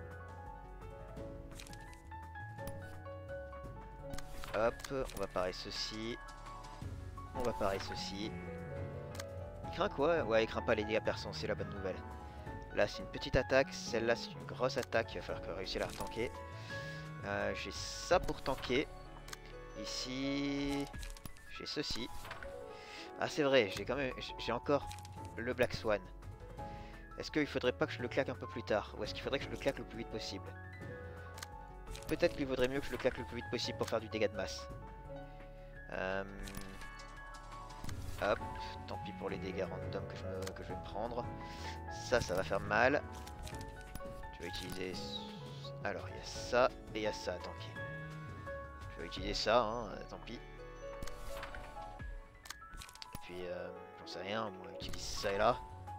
Hop, on va parer ceci. On va parer ceci. Il craint quoi? Ouais, il craint pas les dégâts perçants, c'est la bonne nouvelle. Là, c'est une petite attaque. Celle-là, c'est une grosse attaque. Il va falloir que je réussisse à la retanker. Euh, j'ai ça pour tanker. Ici, j'ai ceci. Ah, c'est vrai, j'ai quand même, j'ai encore le Black Swan. Est-ce qu'il faudrait pas que je le claque un peu plus tard? Ou est-ce qu'il faudrait que je le claque le plus vite possible? Peut-être qu'il vaudrait mieux que je le claque le plus vite possible pour faire du dégât de masse. Euh... Hop, tant pis pour les dégâts random que je, me, que je vais me prendre. Ça, ça va faire mal. Je vais utiliser... Alors, il y a ça et il y a ça, tant pis. Je vais utiliser ça, hein, tant pis. Et puis, euh, j'en sais rien, moi, j'utilise ça et là.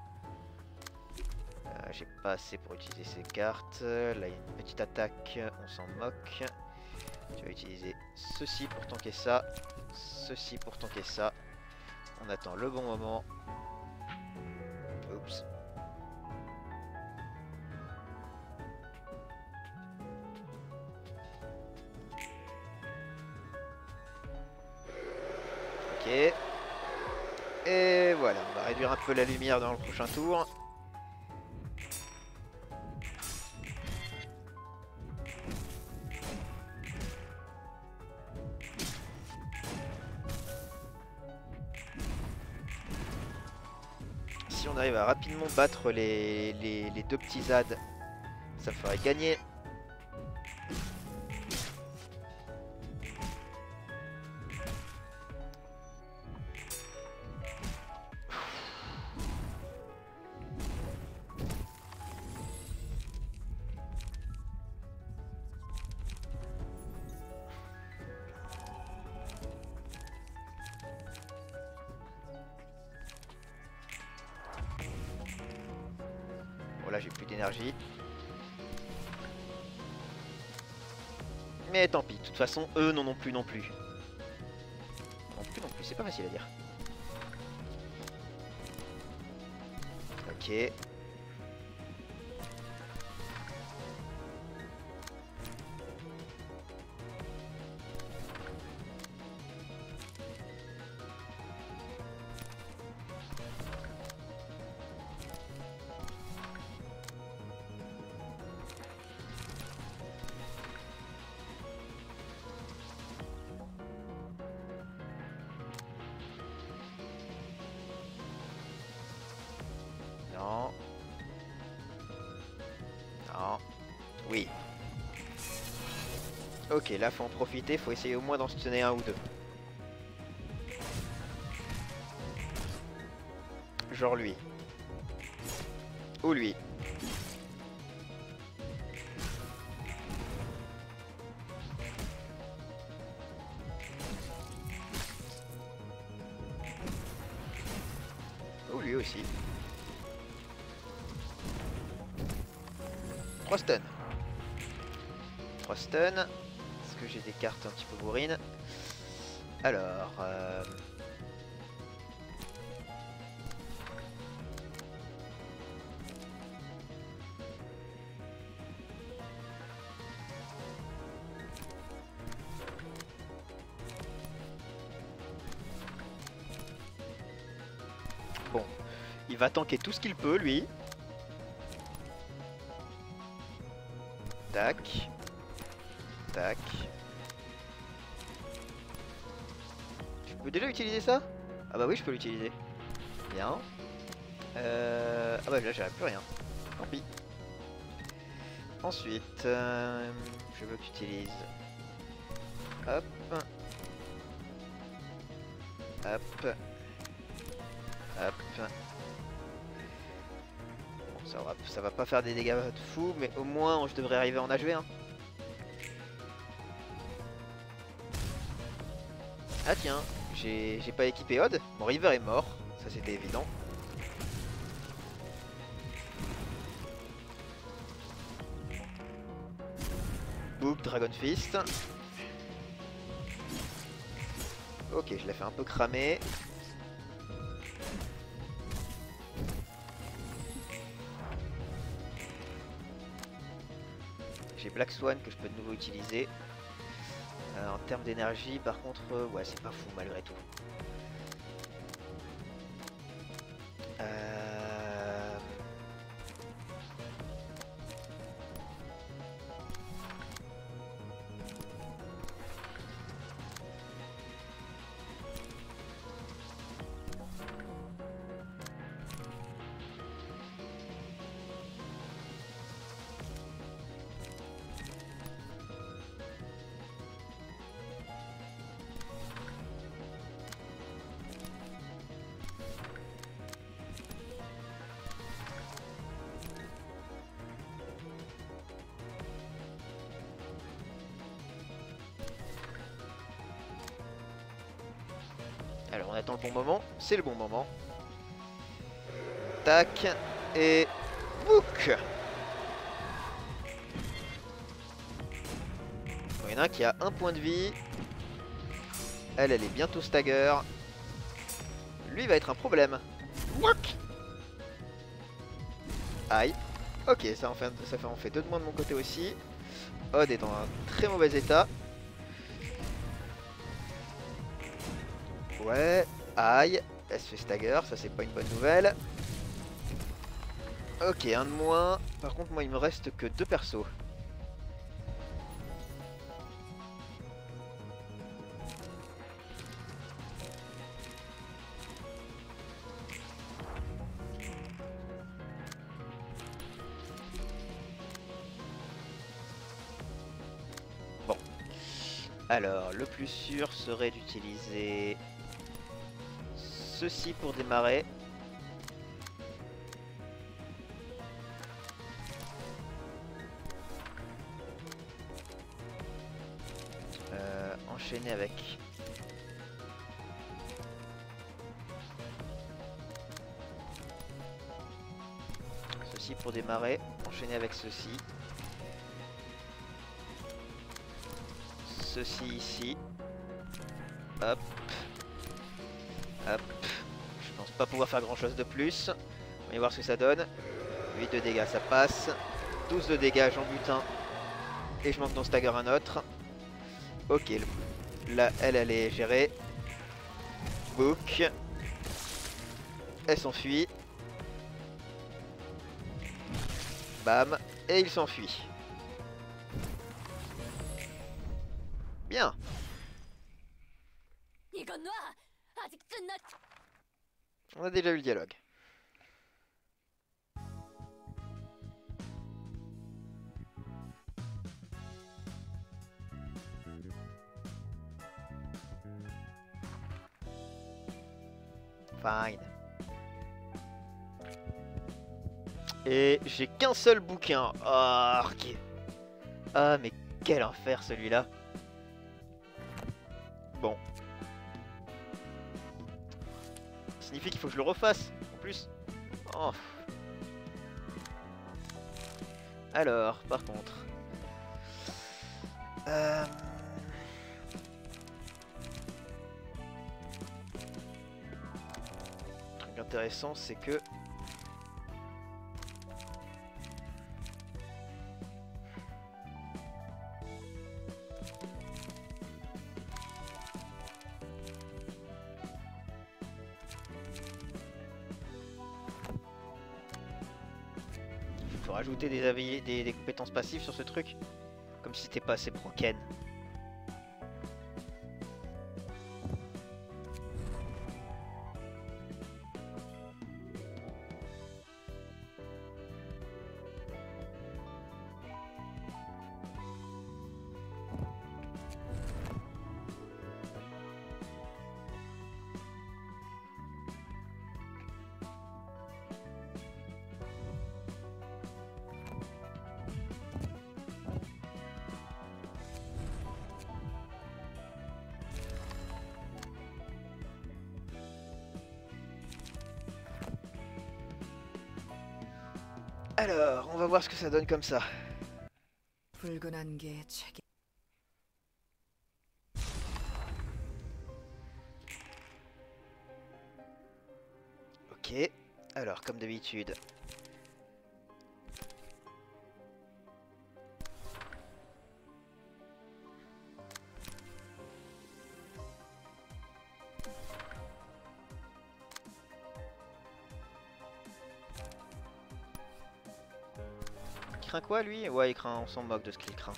Euh, J'ai pas assez pour utiliser ces cartes. Là, il y a une petite attaque, on s'en moque. Je vais utiliser ceci pour tanker ça. Ceci pour tanker ça. On attend le bon moment. Oups. Ok. Et voilà, on va réduire un peu la lumière dans le prochain tour. Si on arrive à rapidement battre les, les, les deux petits Z A D, ça me ferait gagner. Là j'ai plus d'énergie. Mais tant pis, de toute façon eux non non plus non plus. Non plus non plus, c'est pas facile à dire. Ok. Non. Non. Oui. Ok, là faut en profiter, faut essayer au moins d'en stunner un ou deux. Genre lui. Ou lui. Ou lui aussi. trois stuns. trois stuns. Est-ce que j'ai des cartes un petit peu bourrines? Alors... Euh... Bon, il va tanker tout ce qu'il peut, lui. Tac. Tac. Je peux déjà utiliser ça? Ah bah oui, je peux l'utiliser. Bien. Euh... Ah bah là, j'aurais plus rien. Tant pis. Ensuite, euh... je veux que tu utilises... Hop. Hop. Hop. Bon, ça va, ça va pas faire des dégâts de fou, mais au moins je devrais arriver en H V. Hein. Ah tiens, j'ai pas équipé Odd. Mon River est mort, ça c'était évident. Boop, Dragon Fist. Ok, je l'ai fait un peu cramer. J'ai Black Swan que je peux de nouveau utiliser. Euh, en termes d'énergie, par contre, euh, ouais, c'est pas fou malgré tout. Euh... Alors on attend le bon moment, c'est le bon moment. Tac, et bouc. Bon, il y en a un qui a un point de vie. Elle, elle est bientôt stagger. Lui va être un problème. Wouak. Aïe. Ok, ça en fait, ça fait en fait deux de moins de mon côté aussi. Odd est dans un très mauvais état. Ouais, aïe. Elle se fait stagger, ça c'est pas une bonne nouvelle. Ok, un de moins. Par contre, moi il me reste que deux persos. Bon. Alors, le plus sûr serait d'utiliser ceci pour démarrer. Euh, enchaîner avec ceci pour démarrer. Enchaîner avec ceci. Ceci ici. Hop. Hop. Je pense pas pouvoir faire grand chose de plus. On va voir ce que ça donne. huit de dégâts, ça passe. douze de dégâts, j'en bute un. Et je manque dans stagger un autre. Ok, là, elle, elle est gérée. Book. Elle s'enfuit. Bam. Et il s'enfuit. Bien. On a déjà eu le dialogue. Fine. Et j'ai qu'un seul bouquin. Oh, ok. Ah, mais quel enfer celui-là. Bon. Ça signifie qu'il faut que je le refasse, en plus. Oh. Alors, par contre... Euh... Le truc intéressant, c'est que... Faut rajouter des, avis, des, des compétences passives sur ce truc. Comme si c'était pas assez broken. Alors, on va voir ce que ça donne comme ça. Ok, alors comme d'habitude. Il craint quoi lui? Ouais, il craint, on s'en moque de ce qu'il craint.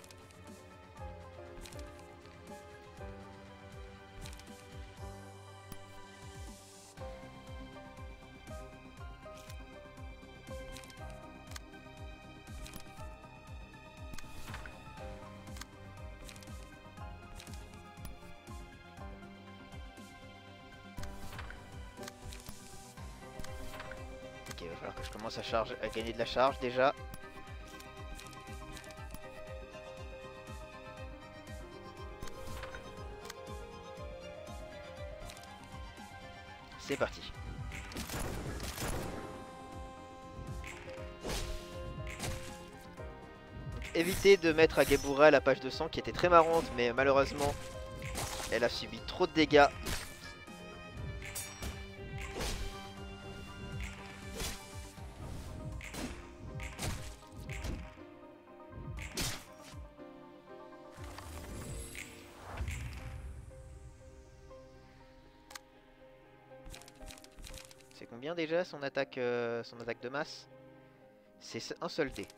Ok, il va falloir que je commence à, charge, à gagner de la charge déjà. C'est parti. Évitez de mettre à Gebura la page de sang qui était très marrante, mais malheureusement elle a subi trop de dégâts. C'est combien déjà son attaque, euh, son attaque de masse? C'est un seul dé.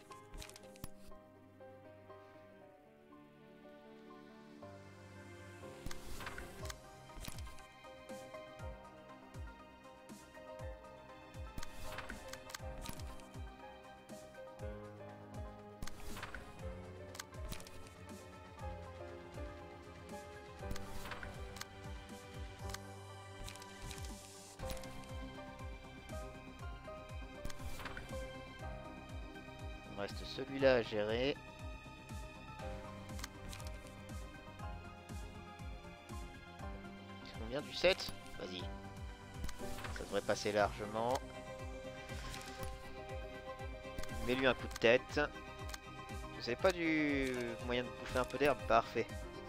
Il me reste celui-là à gérer. C'est combien du sept? Vas-y. Ça devrait passer largement. Mets-lui un coup de tête. Vous avez pas du moyen de bouffer un peu d'herbe? Parfait.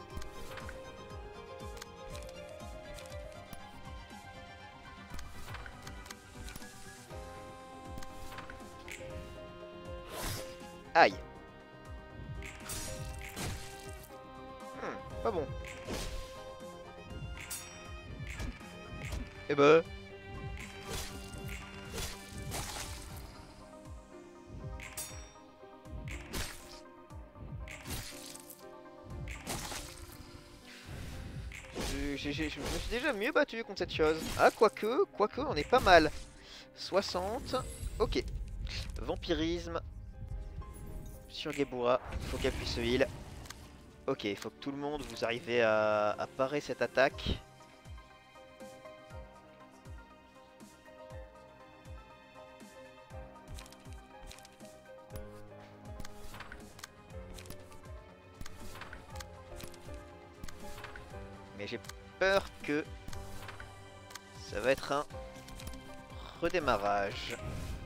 Aïe. Hmm, pas bon. Eh ben. Je, je, je, je me suis déjà mieux battu contre cette chose. Ah, quoique, quoique, on est pas mal. soixante. Ok. Vampirisme. Sur Gebura. Faut qu'elle puisse se heal. Ok, il faut que tout le monde vous arrivez à, à parer cette attaque. Mais j'ai peur que ça va être un redémarrage.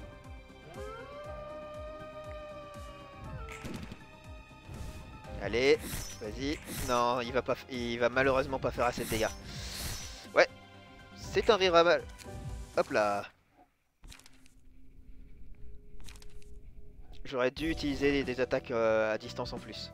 Allez, vas-y. Non, il va pas, il va malheureusement pas faire assez de dégâts. Ouais, c'est un rival. Hop là. J'aurais dû utiliser des, des attaques euh, à distance en plus.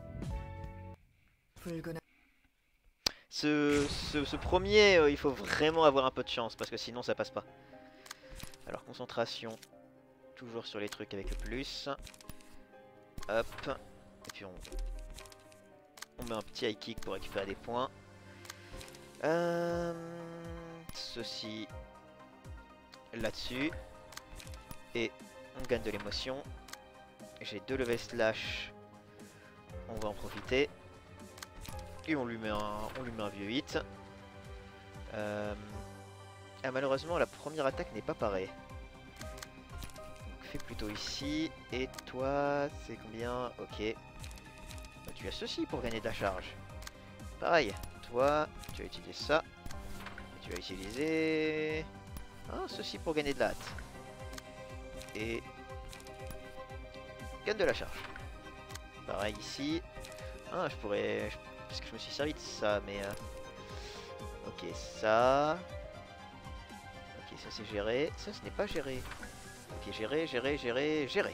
Ce, ce, ce premier, euh, il faut vraiment avoir un peu de chance parce que sinon ça passe pas. Alors concentration, toujours sur les trucs avec le plus. Hop, et puis on, on met un petit high kick pour récupérer des points. Euh, ceci là-dessus. Et on gagne de l'émotion. J'ai deux level slash. On va en profiter. Et on lui met un, on lui met un vieux hit. Euh, ah, malheureusement, la première attaque n'est pas pareille. Donc fais plutôt ici. Et toi, c'est combien? Ok. Bah, tu as ceci pour gagner de la charge. Pareil. Toi, tu vas utiliser ça. Et tu vas utiliser... Ah, ceci pour gagner de la hâte. Et... gagne de la charge. Pareil ici. Ah, je pourrais... Parce que je me suis servi de ça, mais... Euh... Ok, ça... Ok, ça c'est géré. Ça, ce n'est pas géré. Ok, géré, géré, géré, géré.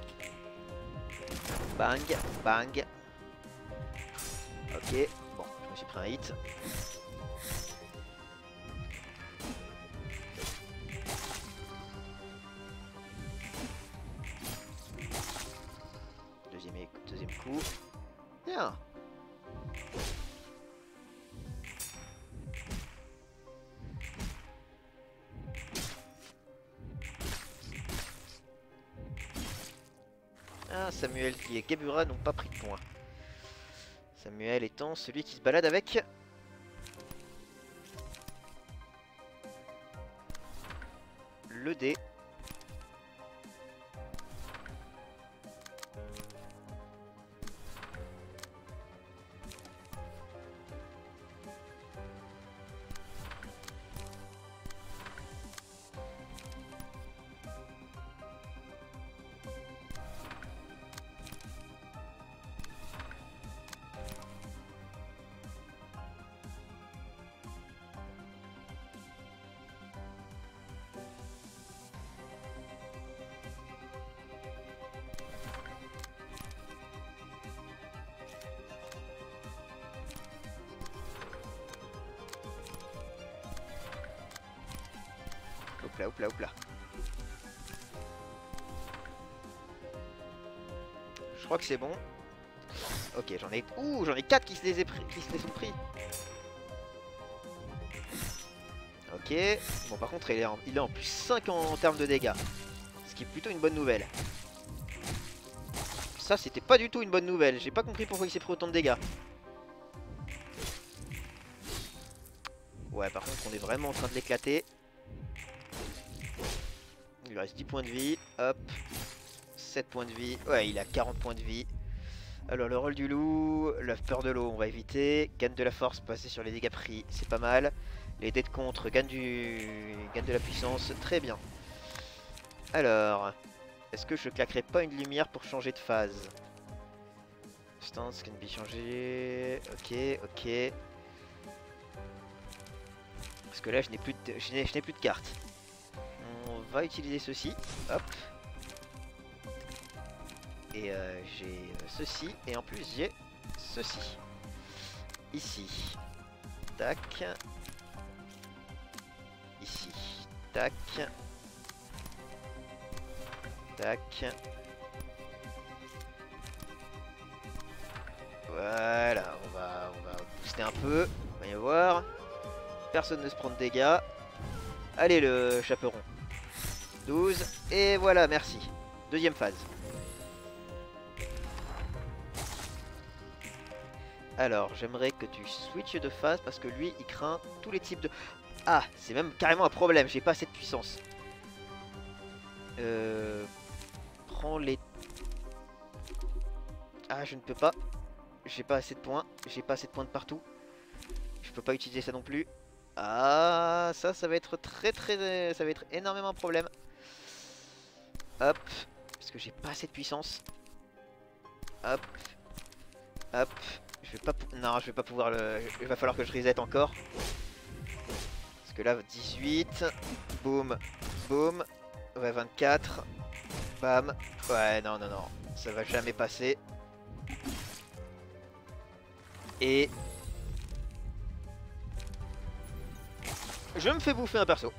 Bang, bang. Ok, bon, je me suis pris un hit. Deuxième, deuxième coup. Bien. Ah, Samuel qui et Gebura n'ont pas pris de points. Samuel étant celui qui se balade avec le dé. là, hop là, hop là. Je crois que c'est bon. Ok, j'en ai... Ouh, j'en ai quatre qui se les, pris... qui se les sont pris. Ok. Bon, par contre, il est en, il est en plus cinq en... en termes de dégâts. Ce qui est plutôt une bonne nouvelle. Ça, c'était pas du tout une bonne nouvelle. J'ai pas compris pourquoi il s'est pris autant de dégâts. Ouais, par contre, on est vraiment en train de l'éclater. Il lui reste dix points de vie. Hop. sept points de vie. Ouais, il a quarante points de vie. Alors, le rôle du loup, la peur de l'eau, on va éviter. Gagne de la force, passer sur les dégâts pris, c'est pas mal. Les dés de contre, gagne, du... gagne de la puissance, très bien. Alors, est-ce que je claquerai pas une lumière pour changer de phase? Stance can be changé. Ok, ok. Parce que là, je n'ai plus de, je n'ai plus de cartes. On va utiliser ceci. Hop. Et euh, j'ai ceci. Et en plus, j'ai ceci. Ici. Tac. Ici. Tac. Tac. Voilà. On va, on va booster un peu. On va y voir. Personne ne se prend de dégâts. Allez, le chaperon. douze. Et voilà, merci. Deuxième phase. Alors, j'aimerais que tu switches de phase parce que lui, il craint tous les types de... Ah, c'est même carrément un problème, j'ai pas assez de puissance. Euh... Prends les... Ah, je ne peux pas. J'ai pas assez de points. J'ai pas assez de points de partout. Je peux pas utiliser ça non plus. Ah, ça, ça va être très très... Ça va être énormément un problème. Hop. Parce que j'ai pas assez de puissance. Hop. Hop. Je vais pas... Non, je vais pas pouvoir le... Il va falloir que je reset encore. Parce que là, dix-huit. Boum. Boum. Ouais, vingt-quatre. Bam. Ouais, non, non, non. Ça va jamais passer. Et... je me fais bouffer un perso.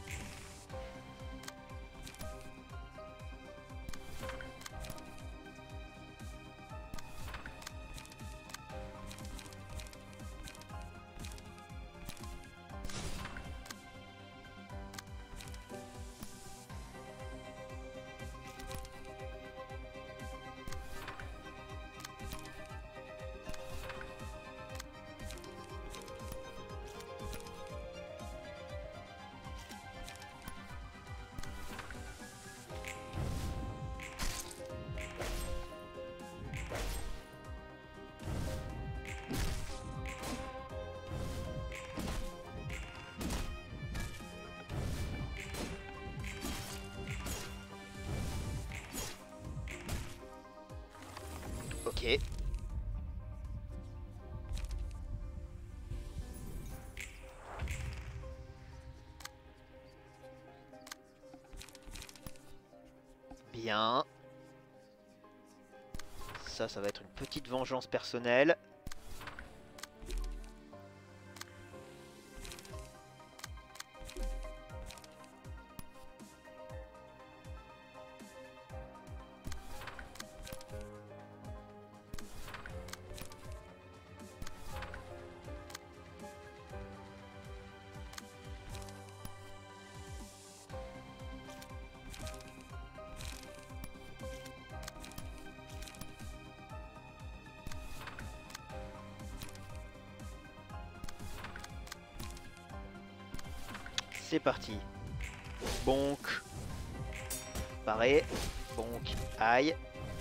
Ok. Bien. Ça, ça va être une petite vengeance personnelle. C'est parti. Bonk. Pareil. Bonk. Aïe.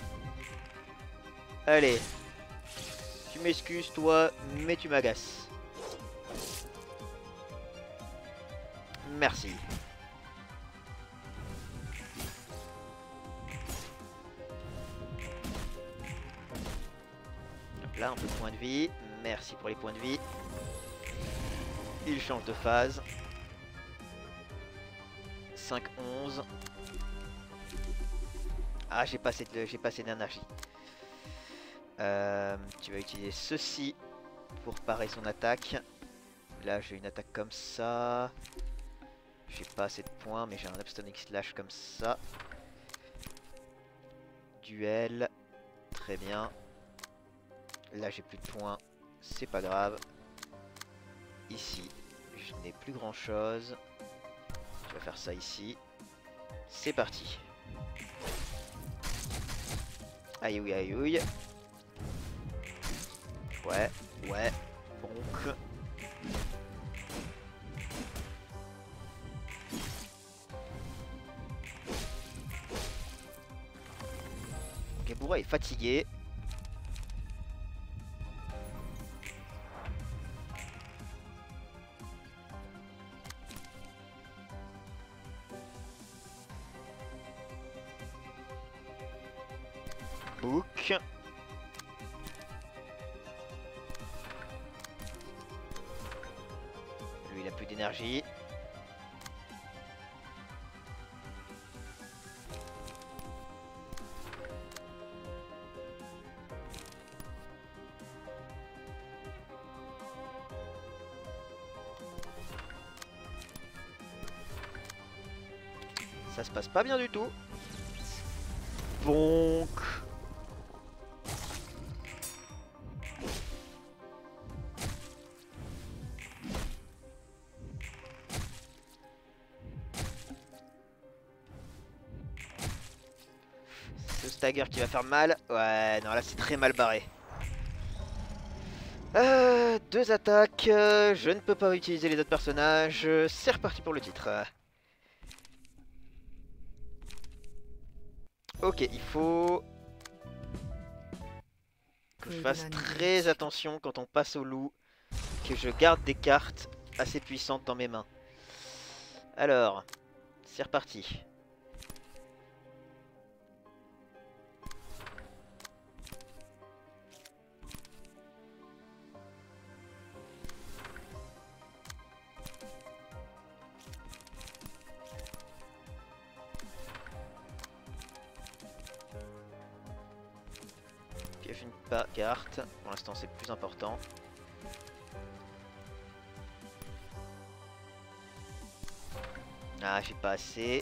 Allez. Tu m'excuses toi, mais tu m'agaces. Merci. Hop là, un peu de points de vie. Merci pour les points de vie. Il change de phase. cinq onze. Ah, j'ai pas assez de, j'ai pas assez d'énergie. Euh, tu vas utiliser ceci pour parer son attaque. Là, j'ai une attaque comme ça. J'ai pas assez de points, mais j'ai un Abstonic Slash comme ça. Duel. Très bien. Là, j'ai plus de points. C'est pas grave. Ici, je n'ai plus grand chose. Je vais faire ça ici. C'est parti. Aïe ouille aïe ouille. Ouais, ouais. Bonk. Gebura est fatigué. Book. Lui, il a plus d'énergie. Ça se passe pas bien du tout. Bonk. Ce stagger qui va faire mal. Ouais, non, là c'est très mal barré. Euh, deux attaques. euh, Je ne peux pas utiliser les autres personnages. C'est reparti pour le titre. Ok, il faut que je fasse très attention quand on passe au loup. Que je garde des cartes assez puissantes dans mes mains. Alors, c'est reparti. Piège une pas carte. Pour l'instant, c'est plus important. Ah, j'ai pas assez.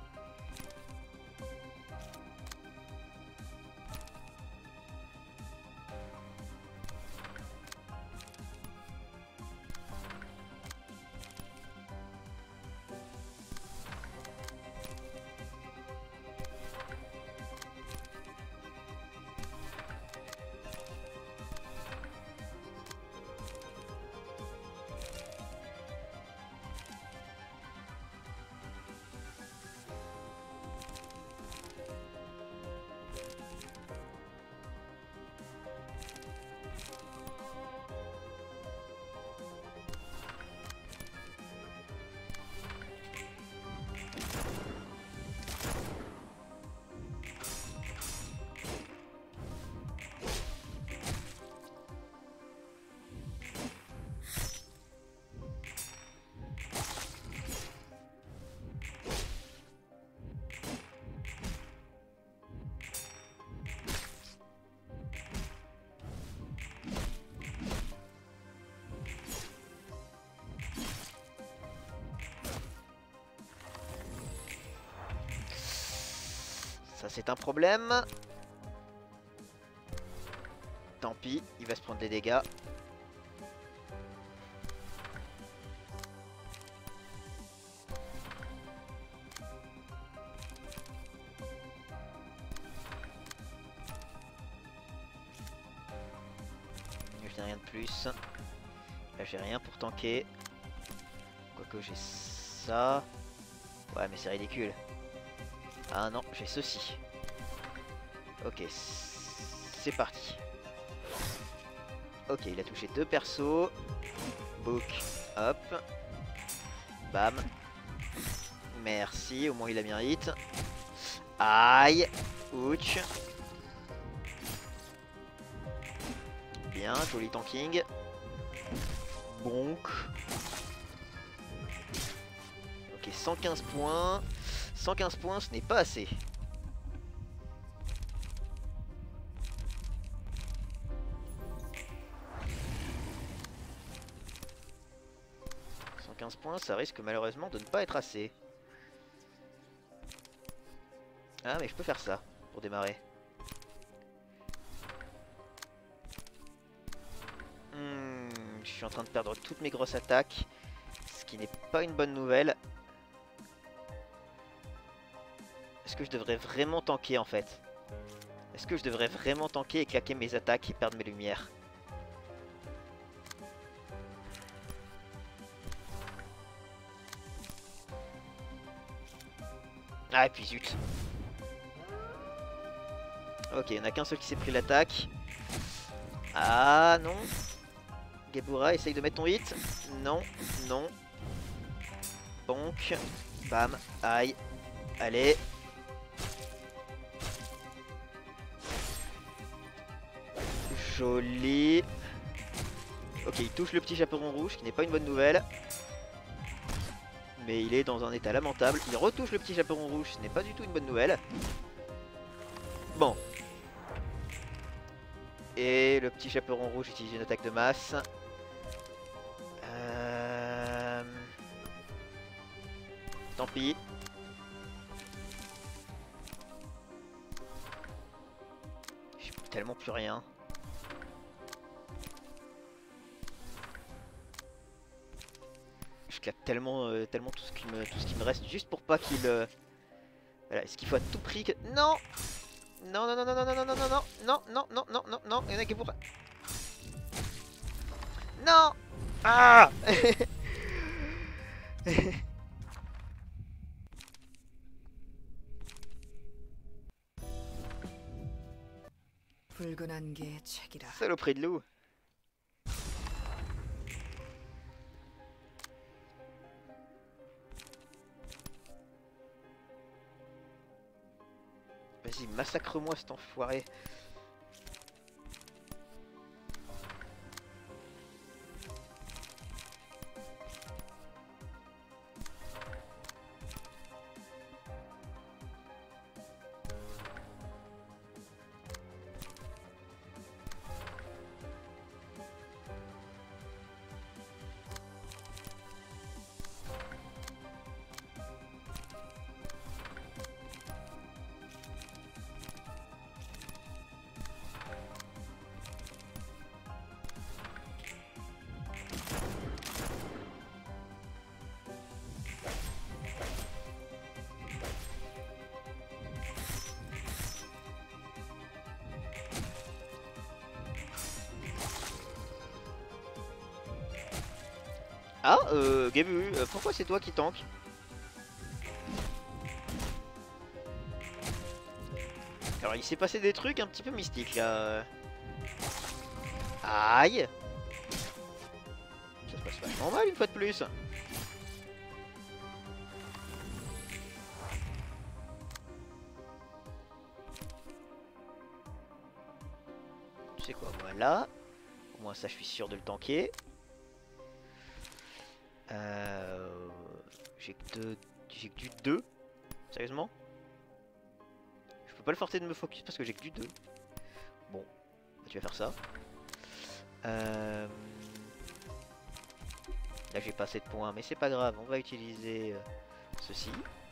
Ça c'est un problème. Tant pis, il va se prendre des dégâts. Je n'ai rien de plus. Là j'ai rien pour tanker. Quoique j'ai ça. Ouais mais c'est ridicule. Ah non, j'ai ceci. Ok, c'est parti. Ok, il a touché deux persos. Book, hop. Bam. Merci, au moins il a bien hit. Aïe. Ouch. Bien, joli tanking. Bonk. Ok, cent quinze points. cent quinze points, ce n'est pas assez. cent quinze points, ça risque malheureusement de ne pas être assez. Ah mais je peux faire ça pour démarrer. Hmm, je suis en train de perdre toutes mes grosses attaques, ce qui n'est pas une bonne nouvelle. Est-ce que je devrais vraiment tanker en fait? Est-ce que je devrais vraiment tanker et claquer mes attaques et perdre mes lumières? Ah et puis zut. Ok, il n'y en a qu'un seul qui s'est pris l'attaque. Ah non. Gebura, essaye de mettre ton hit. Non, non. Bonk. Bam. Aïe. Allez. Joli. Ok, il touche le petit chaperon rouge, qui n'est pas une bonne nouvelle. Mais il est dans un état lamentable. Il retouche le petit chaperon rouge, ce n'est pas du tout une bonne nouvelle. Bon. Et le petit chaperon rouge utilise une attaque de masse. Euh... Tant pis. J'ai tellement plus rien. Je claque tellement, euh, tellement tout ce qui me, tout ce qui me reste juste pour pas qu'il. Euh... Voilà, est-ce qu'il faut à tout prix que. Non. Non, non, non, non, non, non, non, non, non, non, non, non, non, non, non, il y en a qui pour. Non. Ah. Saloperie de loup. Vas-y, massacre-moi cet enfoiré. Ah, euh, Gabu, euh, pourquoi c'est toi qui tank? Alors il s'est passé des trucs un petit peu mystiques là. Aïe. Ça se passe vachement mal une fois de plus. Tu sais quoi, voilà. Au moins ça je suis sûr de le tanker. Euh, j'ai que deux, j'ai que du deux. Sérieusement? Je peux pas le forcer de me focus parce que j'ai que du deux. Bon, bah, tu vas faire ça. Euh... Là j'ai pas assez de points, mais c'est pas grave, on va utiliser euh, ceci.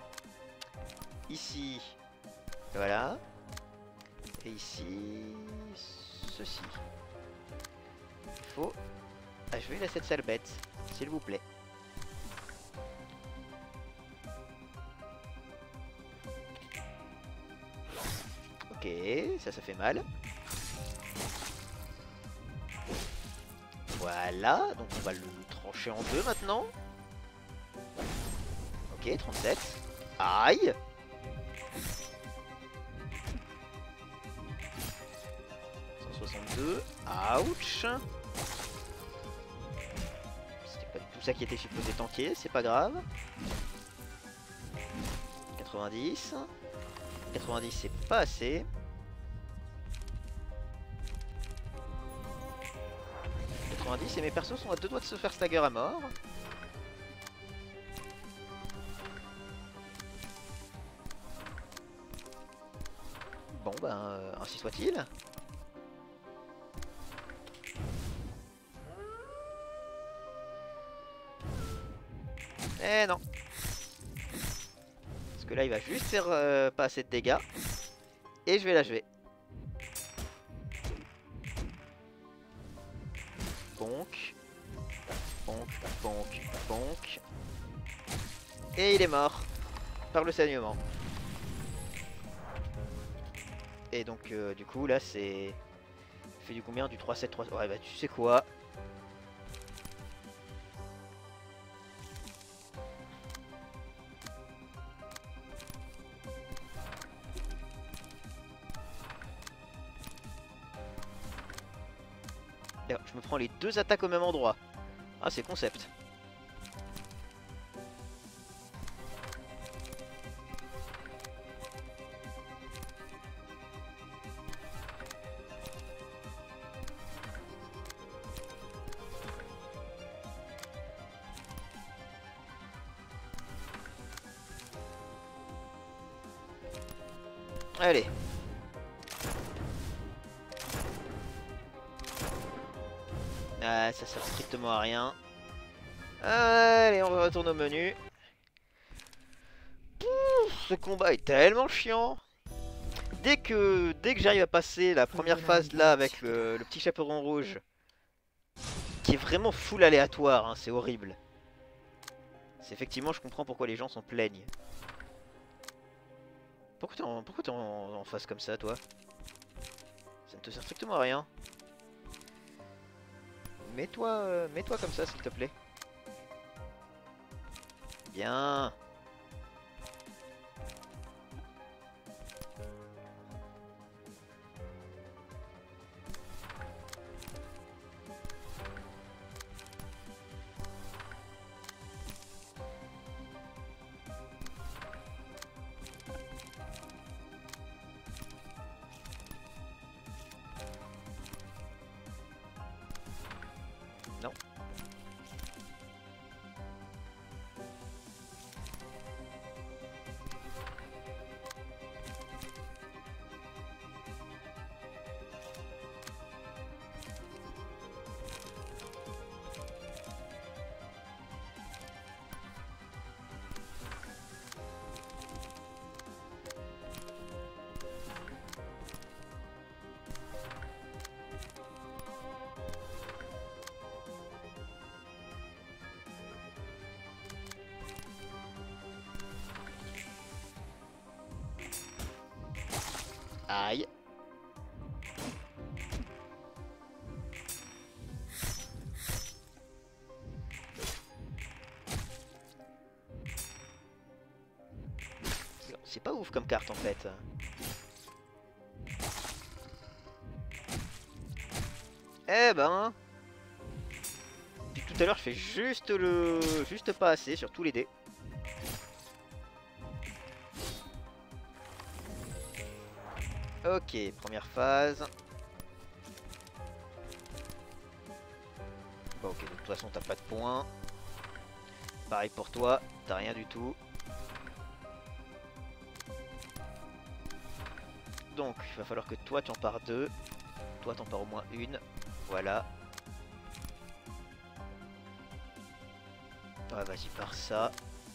Ici, voilà. Et ici, ceci. Il faut achever là cette sale bête, s'il vous plaît. Ok, ça, ça fait mal. Voilà, donc on va le trancher en deux maintenant. Ok, trente-sept. Aïe! cent soixante-deux. Ouch! C'était pas du tout ça qui était supposé tanker, c'est pas grave. quatre-vingt-dix. quatre-vingt-dix, c'est pas assez. quatre-vingt-dix et mes persos sont à deux doigts de se faire stagger à mort. Bon ben, euh, ainsi soit-il. Eh non. Parce que là il va juste faire euh, pas assez de dégâts. Et je vais l'achever. Bonk. Bonk, bonk, bonk. Et il est mort. Par le saignement. Et donc euh, du coup là c'est... fait du combien? Du trois sept trois... Ouais bah tu sais quoi? Je me prends les deux attaques au même endroit. Ah c'est concept. Allez. Ah, ça sert strictement à rien. Allez, on retourne au menu. Pouf, ce combat est tellement chiant. Dès que, dès que j'arrive à passer la première phase là avec le, le petit chaperon rouge, qui est vraiment full aléatoire, hein, c'est horrible. C'est effectivement, je comprends pourquoi les gens s'en plaignent. Pourquoi t'es en, pourquoi t'es en, en face comme ça, toi? Ça ne te sert strictement à rien. Mets-toi euh, mets-toi comme ça, s'il te plaît. Bien. Non. Aïe. C'est pas ouf comme carte en fait. Eh ben. Depuis tout à l'heure je fais juste le. Juste pas assez sur tous les dés. Ok, première phase. Bon ok, de toute façon t'as pas de points. Pareil pour toi, t'as rien du tout. Donc il va falloir que toi tu en pars deux. Toi t'en pars au moins une. Voilà. Ouais vas-y par ça.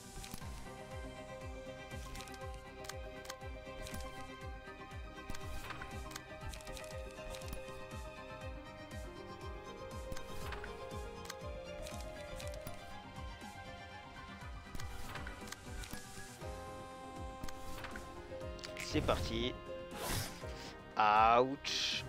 C'est parti. Ouch.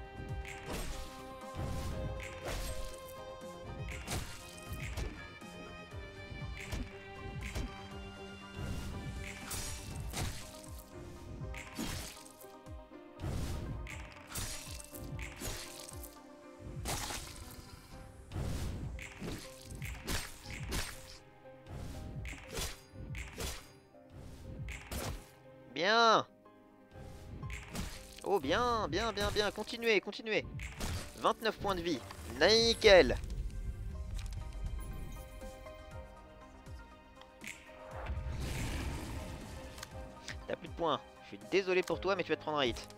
Bien. Oh bien, bien, bien, bien. Continuez, continuez. vingt-neuf points de vie. Nickel. T'as plus de points. Je suis désolé pour toi, mais tu vas te prendre un hit.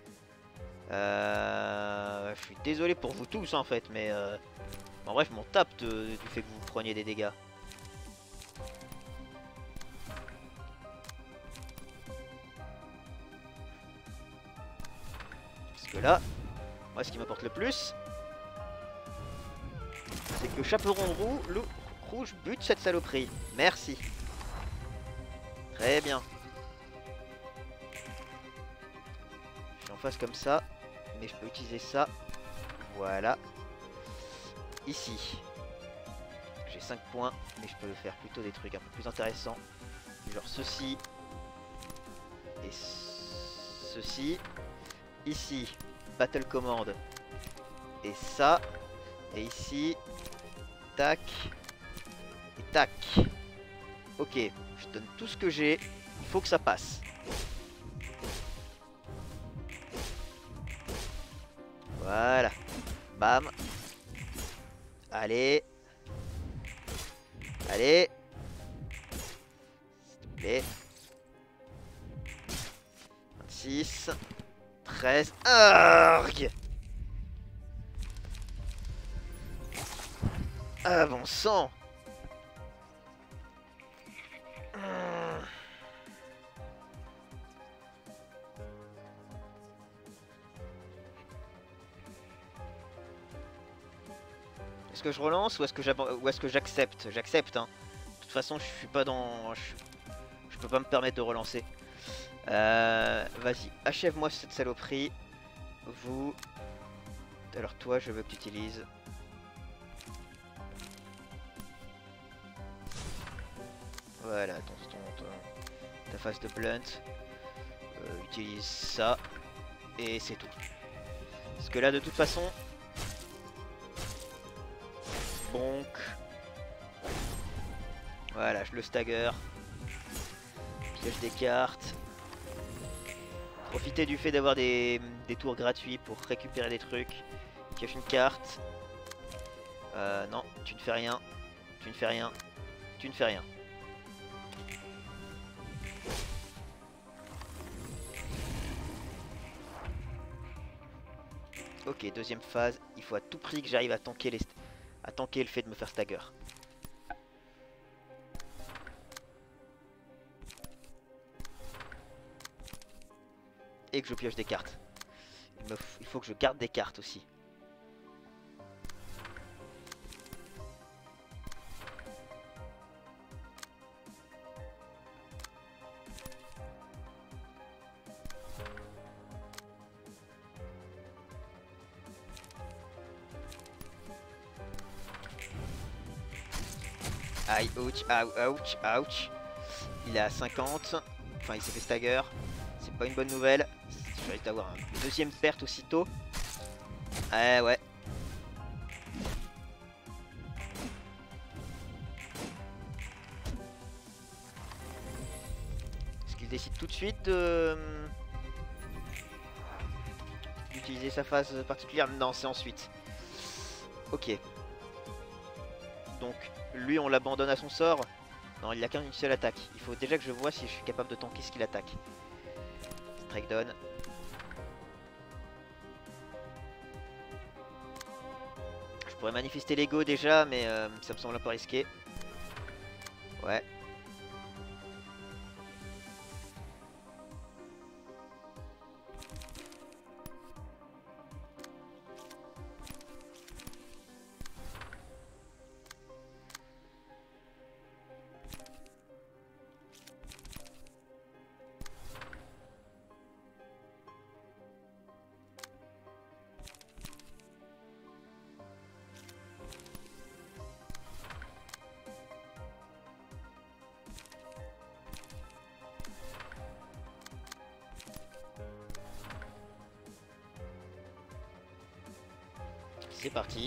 Euh, je suis désolé pour vous tous en fait, mais... Euh... En bref, je m'en tape de- du fait que vous preniez des dégâts. que là, moi ce qui m'apporte le plus, c'est que le chaperon roux, loup, rouge bute cette saloperie. Merci. Très bien. Je suis en face comme ça, mais je peux utiliser ça. Voilà. Ici. J'ai cinq points, mais je peux faire plutôt des trucs un peu plus intéressants. Genre ceci. Et ceci. Ici, Battle Command. Et ça. Et ici. Tac. Et tac. Ok, je donne tout ce que j'ai. Il faut que ça passe. Voilà. Bam. Allez. Allez. S'il te plaît. vingt-six. treize. Arg. Ah bon sang. Est-ce que je relance ou est-ce que est-ce que j'accepte? J'accepte hein. De toute façon je suis pas dans... Je, je peux pas me permettre de relancer. Euh... Vas-y, achève-moi cette saloperie. Vous... Alors toi je veux que tu utilises... Voilà, ton, ton, ton, ta phase de blunt. Euh, utilise ça. Et c'est tout. Parce que là de toute façon... Donc... Voilà, je le stagger. Piège des cartes. Profitez du fait d'avoir des, des tours gratuits pour récupérer des trucs. Pioche une carte. Euh, non, tu ne fais rien. Tu ne fais rien. Tu ne fais rien. Ok, deuxième phase. Il faut à tout prix que j'arrive à tanker les... à tanker le fait de me faire stagger. Et que je pioche des cartes. Il, me f... Il faut que je garde des cartes aussi. Aïe, ouch, ouch, ouch. Il est à cinquante. Enfin, il s'est fait stagger. C'est pas une bonne nouvelle. Je risque d'avoir une deuxième perte aussitôt. Eh ouais. Est-ce qu'il décide tout de suite de... d'utiliser sa phase particulière? Non, c'est ensuite. Ok. Donc, lui, on l'abandonne à son sort. Non, il a qu'une seule attaque. Il faut déjà que je vois si je suis capable de tanker ce qu'il attaque. Strike down. Je pourrais manifester l'ego déjà, mais euh, ça me semble un peu risqué. Ouais. C'est parti.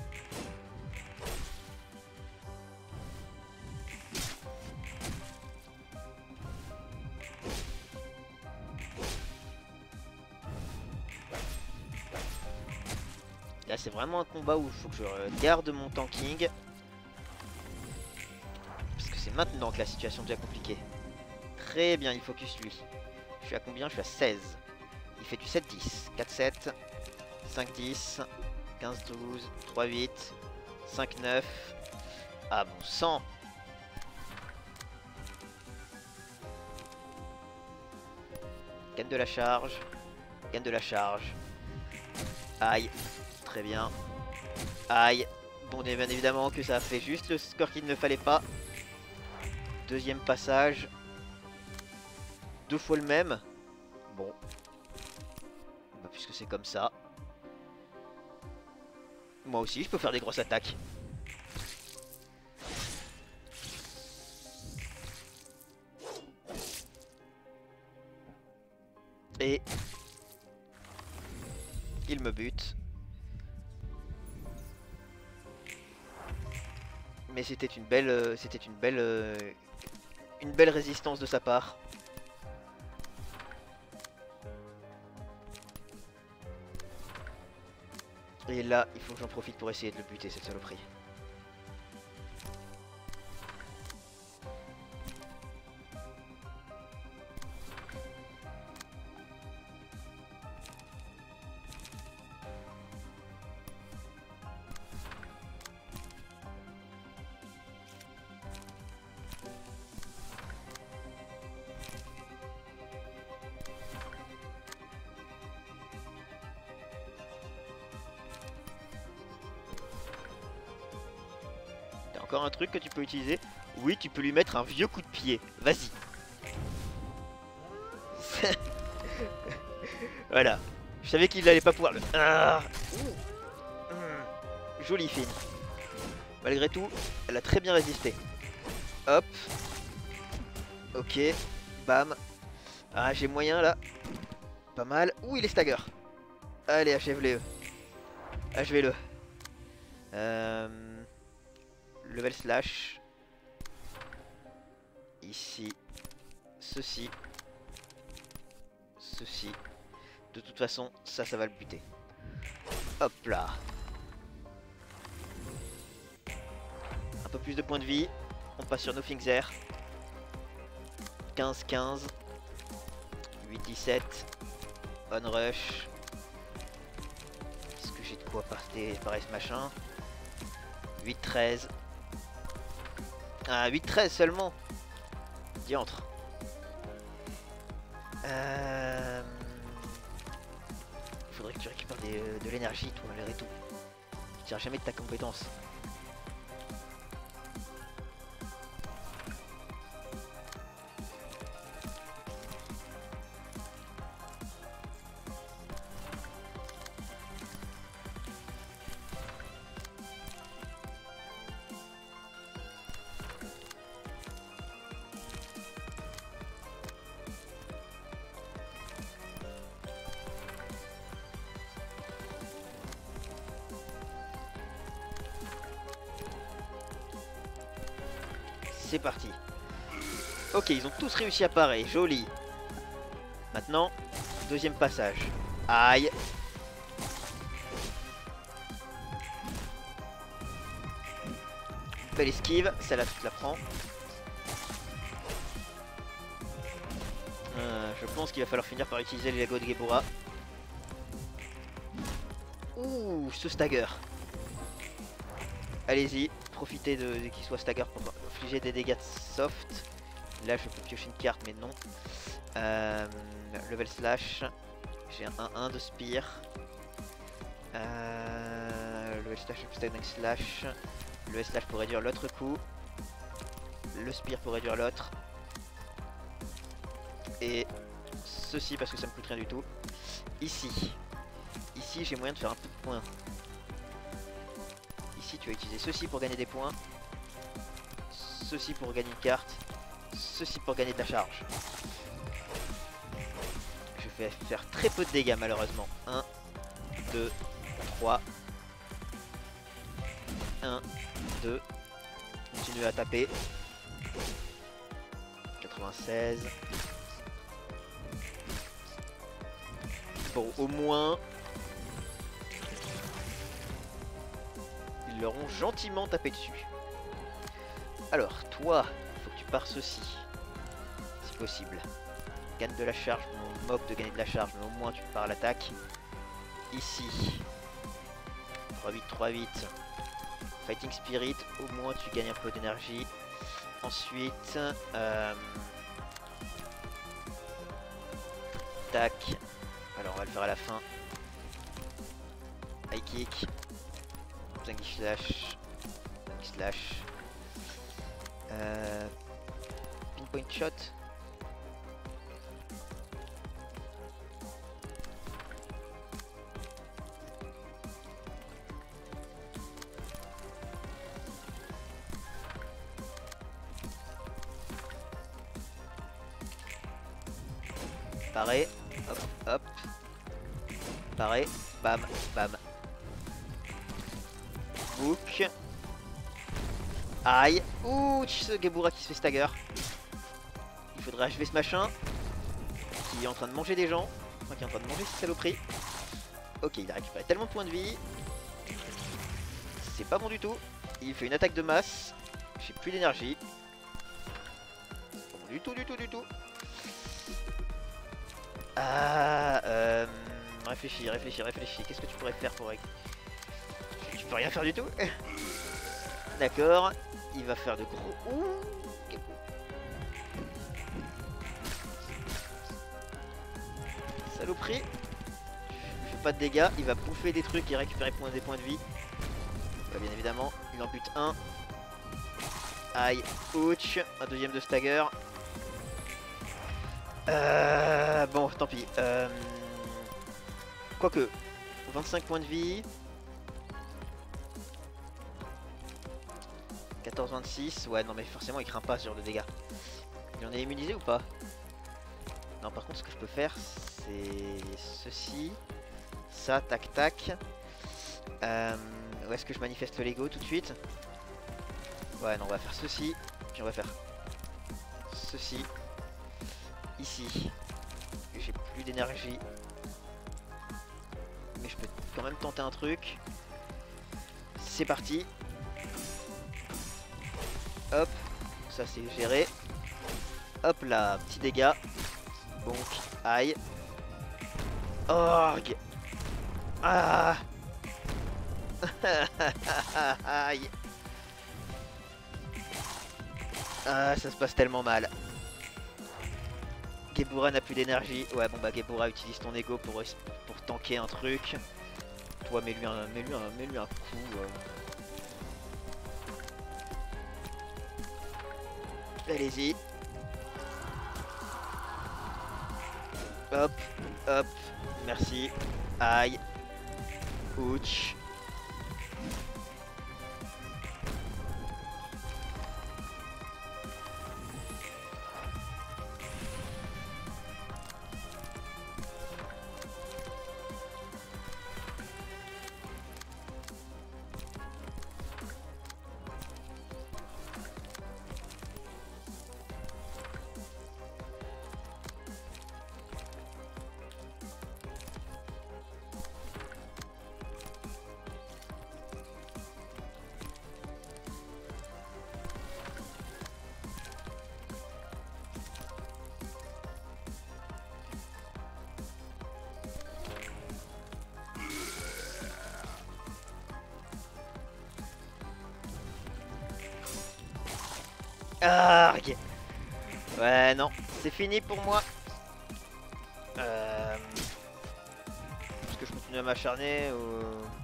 Là c'est vraiment un combat où il faut que je garde mon tanking. Parce que c'est maintenant que la situation devient compliquée. Très bien, il focus lui. Je suis à combien? Je suis à seize. Il fait du sept dix. quatre sept. cinq dix. quinze douze. trois huit. cinq neuf. Ah bon sang. Gagne de la charge. Gagne de la charge. Aïe. Très bien. Aïe. Bon, bien évidemment que ça a fait juste le score qu'il ne fallait pas. Deuxième passage. Deux fois le même. Bon. Bah, puisque c'est comme ça. Moi aussi, je peux faire des grosses attaques. Et... il me bute. Mais c'était une belle... Euh, c'était une belle... Euh, une belle résistance de sa part. Et là, il faut que j'en profite pour essayer de le buter, cette saloperie. Encore un truc que tu peux utiliser. Oui, tu peux lui mettre un vieux coup de pied. Vas-y. Voilà. Je savais qu'il n'allait pas pouvoir le... Ah. Mmh. Jolie fine. Malgré tout, elle a très bien résisté. Hop. Ok. Bam. Ah, j'ai moyen là. Pas mal. Ouh, il est stagger. Allez, achève-le. Achevez-le. Euh... Level slash. Ici. Ceci. Ceci. De toute façon, ça, ça va le buter. Hop là. Un peu plus de points de vie. On passe sur Nothing There. quinze quinze. huit dix-sept. On rush. Est-ce que j'ai de quoi pareil ce machin? huit treize. Ah, huit treize seulement. Diantre. Euh... Faudrait que tu récupères des, euh, de l'énergie, toi, les rétaux. Tu tires jamais de ta compétence. C'est parti. Ok, ils ont tous réussi à parer. Joli. Maintenant, deuxième passage. Aïe. Belle esquive. Celle-là, tu te la prends. Euh, je pense qu'il va falloir finir par utiliser les Lego de Gebura. Ouh, ce stagger. Allez-y, profitez de, de qu'il soit stagger pour infliger des dégâts soft. Là, je peux piocher une carte, mais non. Euh, level slash. J'ai un un un de spear. Euh, level slash, standing slash. Le slash pour réduire l'autre coup. Le spear pour réduire l'autre. Et ceci parce que ça me coûte rien du tout. Ici. Ici, j'ai moyen de faire un peu de points. Ici, tu vas utiliser ceci pour gagner des points. Ceci pour gagner une carte. Ceci pour gagner ta charge. Je vais faire très peu de dégâts malheureusement. un, deux, trois. un, deux. Continue à taper. quatre-vingt-seize. Bon, au moins... ils leur ont gentiment tapé dessus. Alors, toi, il faut que tu pars ceci. Si possible. Gagne de la charge, on moque de gagner de la charge, mais au moins tu pars à l'attaque. Ici. trois huit, trois huit. Fighting Spirit, au moins tu gagnes un peu d'énergie. Ensuite, euh... tac. Alors on va le faire à la fin. High kick. Zangief slash. Zangief slash. Euh, pinpoint shot. Pareil, hop, hop. Pareil, bam, bam. Book. Aïe. Ouh, ce Gebura qui se fait stagger. Il faudrait achever ce machin. Qui est en train de manger des gens. Enfin, qui est en train de manger cette saloperie. Ok, il a récupéré tellement de points de vie. C'est pas bon du tout. Il fait une attaque de masse. J'ai plus d'énergie. Pas bon du tout, du tout, du tout. Ah, euh... Réfléchis, réfléchis, réfléchis. Qu'est-ce que tu pourrais faire pour... Tu peux rien faire du tout. D'accord. Il va faire de gros... Ouh. Saloperie. Il fait pas de dégâts. Il va bouffer des trucs et récupérer des points de vie. Bah, bien évidemment. Il en bute un. Aïe. Ouch. Un deuxième de stagger. Euh, bon, tant pis. Euh, Quoique, vingt-cinq points de vie. quatorze vingt-six. Ouais, non, mais forcément, il craint pas ce genre de dégâts. Il en est immunisé ou pas? Non, par contre, ce que je peux faire, c'est ceci. Ça, tac, tac. Euh, où est-ce que je manifeste le Lego tout de suite? Ouais, non, on va faire ceci. Puis on va faire ceci. Ici, j'ai plus d'énergie, mais je peux quand même tenter un truc. C'est parti. Hop, ça c'est géré. Hop là, petit dégât. Donc, aïe. Org. Ah. Aïe. Ah, ça se passe tellement mal. Gebura n'a plus d'énergie. Ouais, bon bah Gebura, utilise ton ego pour, pour tanker un truc. Toi, mets-lui un, mets-lui un, mets-lui un coup. Euh. Allez-y. Hop, hop. Merci. Aïe. Ouch. Ah, ok. Ouais, non, c'est fini pour moi. Euh... Est-ce que je continue à m'acharner ou...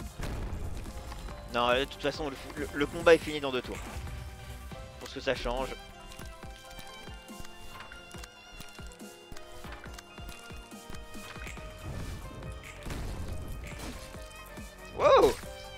Non, de toute façon, le, le, le combat est fini dans deux tours. Pour ce que ça change. Wow!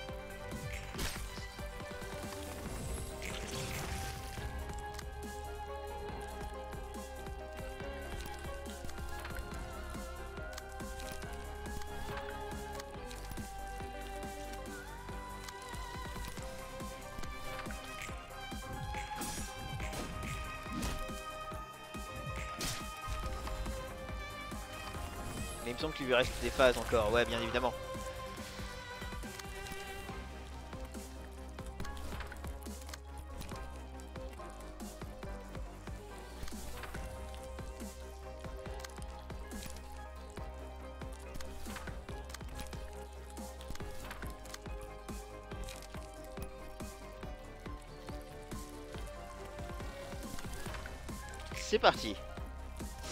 Mais il me semble qu'il lui reste des phases encore, ouais, bien évidemment. C'est parti.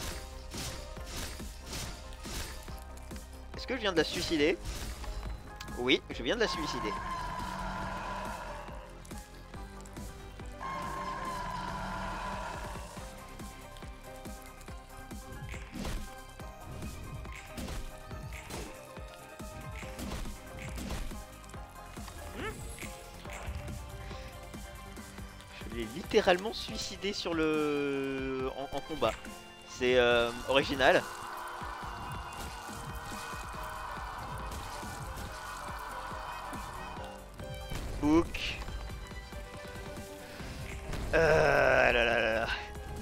Est-ce que je viens de la suicider? Oui, je viens de la suicider. Je l'ai littéralement suicidé sur le... en, en combat. C'est euh, original. Hook. Euh, là, là, là, là.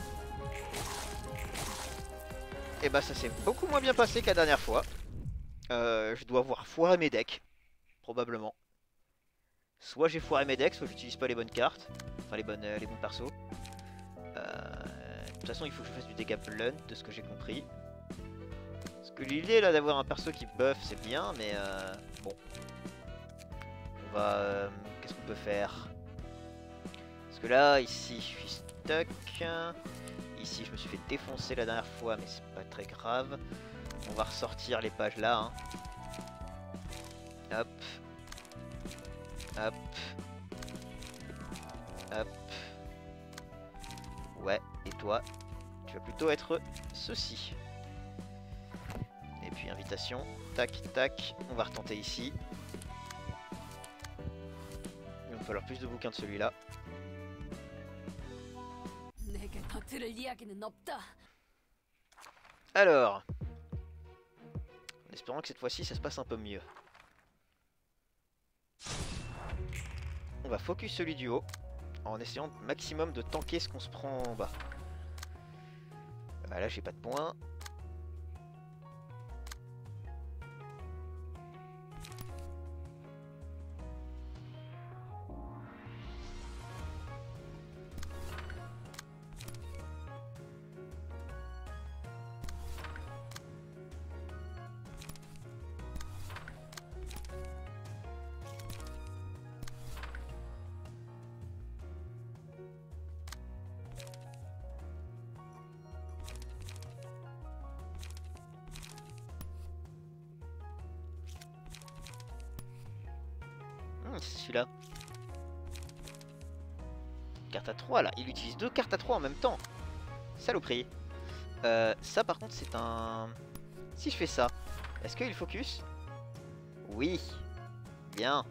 Et bah ça s'est beaucoup moins bien passé que la dernière fois. Euh, je dois avoir foiré mes decks. Probablement. Soit j'ai foiré mes decks, soit j'utilise pas les bonnes cartes. Enfin les bonnes, euh, les bons persos. Euh, de toute façon il faut que je fasse du dégât blunt de ce que j'ai compris. Parce que l'idée là d'avoir un perso qui buff c'est bien mais euh, bon. On va... Euh, qu'est-ce qu'on peut faire? Parce que là ici je suis stuck. Ici je me suis fait défoncer la dernière fois mais c'est pas très grave. On va ressortir les pages là. Hein. Hop. Hop. Hop. Ouais, et toi, tu vas plutôt être ceci. Et puis invitation. Tac, tac. On va retenter ici. Il va falloir plus de bouquins de celui-là. Alors. En espérant que cette fois-ci ça se passe un peu mieux. On va focus celui du haut. En essayant maximum de tanker ce qu'on se prend en bas. Ah, là j'ai pas de points. C'est celui-là. Carte à trois là. Il utilise deux cartes à trois en même temps. Saloperie. Euh, ça par contre c'est un... Si je fais ça, est-ce qu'il focus? Oui. Bien.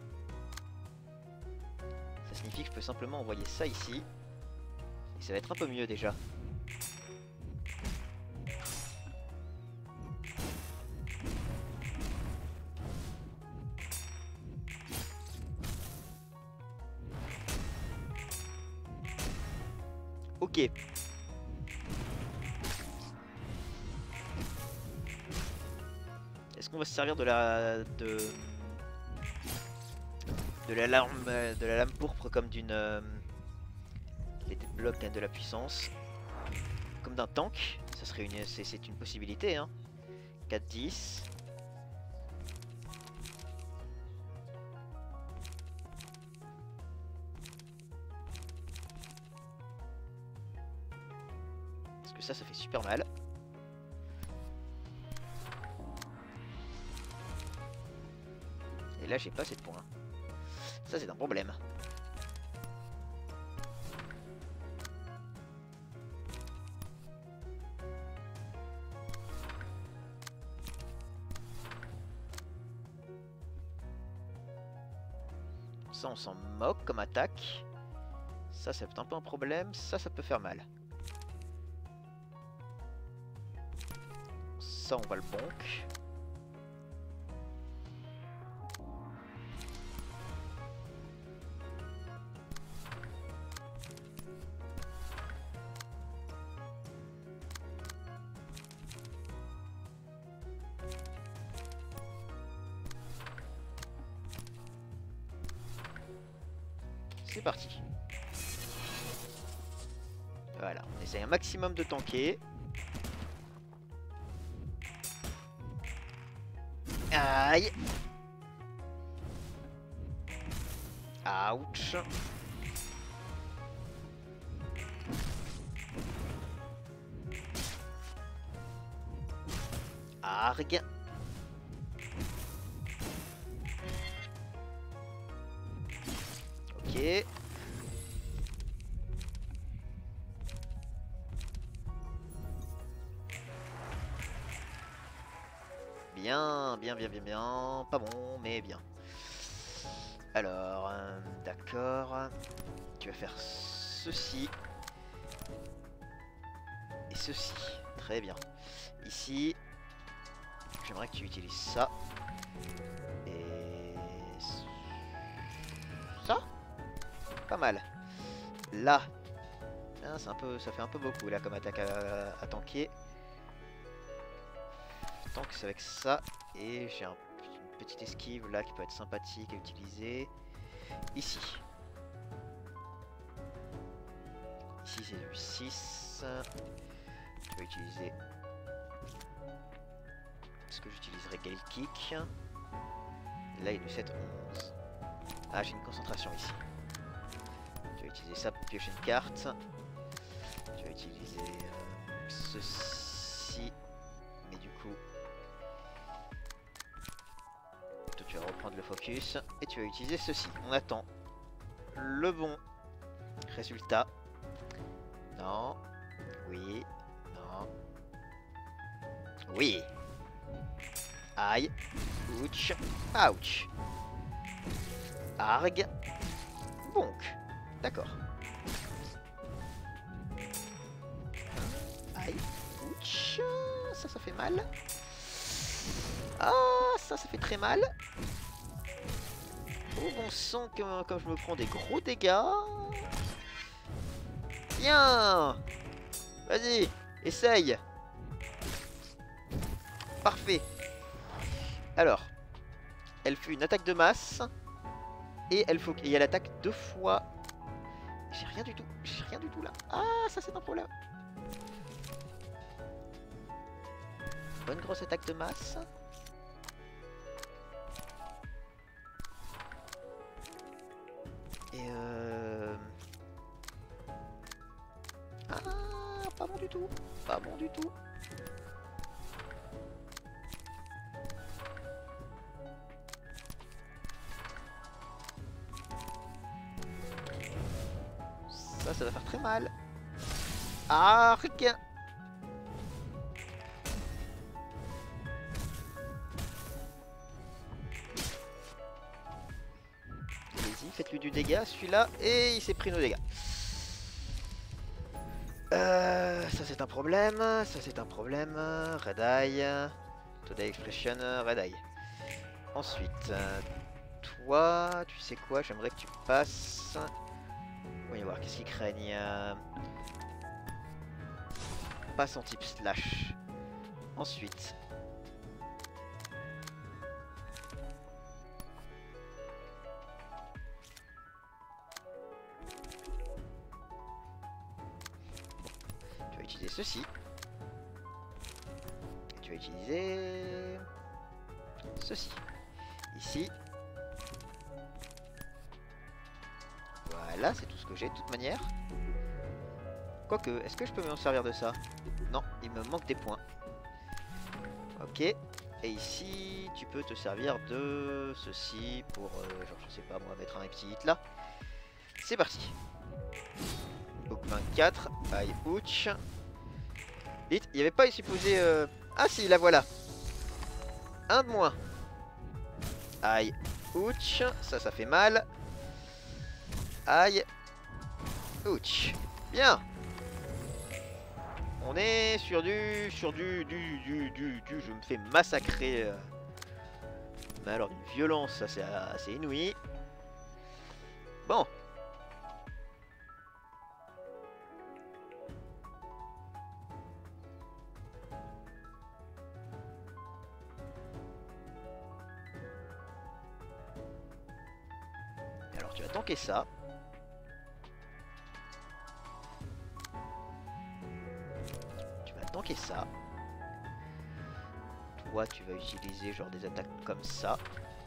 Ça signifie que je peux simplement envoyer ça ici. Et ça va être un peu mieux déjà. Ok. Est-ce qu'on va se servir de la de de la lame de la lame pourpre comme d'une euh... les blocs de la puissance, comme d'un tank? Ça serait une c'est une possibilité hein. quatre dix. Ça, ça fait super mal. Et là, j'ai pas assez de points. Ça, c'est un problème. Ça, on s'en moque comme attaque. Ça, ça peut être un peu un problème. Ça, ça peut faire mal. Ça, on va le bonk. C'est parti. Voilà, on essaye un maximum de tanker. Aïe. Ouch. Arg. Ok. Bien, bien, bien, bien, bien. Pas bon, mais bien. Alors, euh, d'accord. Tu vas faire ceci. Et ceci. Très bien. Ici, j'aimerais que tu utilises ça. Et... ça. Pas mal. Là. Ah, c'est un peu, ça fait un peu beaucoup là comme attaque à, à tanker. Tank c'est avec ça. Et j'ai un, une petite esquive là qui peut être sympathique à utiliser. Ici. Ici c'est du six. Tu vas utiliser... Est-ce que j'utiliserai Gale Kick? Là il est du sept onze. Ah j'ai une concentration ici. Tu vas utiliser ça pour piocher une carte. Tu vas utiliser euh, ceci. Mais du coup... Toi, tu vas reprendre le focus. Et tu vas utiliser ceci. On attend le bon résultat. Non. Oui. Non. Oui. Aïe. Ouch. Ouch. Arg. Bonk. D'accord. Aïe. Ouch. Ça, ça fait mal. Ah, ça, ça fait très mal. Oh bon sang, que, comme je me prends des gros dégâts. Bien. Vas-y, essaye. Parfait. Alors, elle fait une attaque de masse. Et elle faut et elle attaque deux fois. J'ai rien du tout. J'ai rien du tout là. Ah, ça c'est un problème. Bonne grosse attaque de masse. Et euh... Ah, pas bon du tout. Pas bon du tout. Ça, ça va faire très mal. Arc. Allez-y, faites-lui du dégât, celui-là. Et il s'est pris nos dégâts. Euh, ça c'est un problème. Ça c'est un problème. Red Eye. Today Expression, Red Eye. Ensuite, euh, toi, tu sais quoi, j'aimerais que tu passes... Voyons voir, qu'est-ce qu'ils craignent. Passe en type slash. Ensuite... Tu vas utiliser ceci. Et tu vas utiliser... ceci. Ici. Voilà, c'est tout ce que j'ai de toute manière. Quoique, est-ce que je peux m'en servir de ça? Non, il me manque des points. Ok. Et ici, tu peux te servir de ceci pour, euh, genre, je sais pas, moi, mettre un petit hit là. C'est parti. Donc vingt-quatre. Aïe, ouch. Hit, il n'y avait pas supposé... Euh... Ah si, la voilà. Un de moins. Aïe, ouch. Ça, ça fait mal. Aïe. Ouch. Bien. On est sur du... Sur du... Du... Du... Du... du je me fais massacrer. Euh... Mais alors, une violence, ça, c'est assez inouï. Bon. Alors, tu vas tanker ça. Tanker ça. Toi, tu vas utiliser genre des attaques comme ça.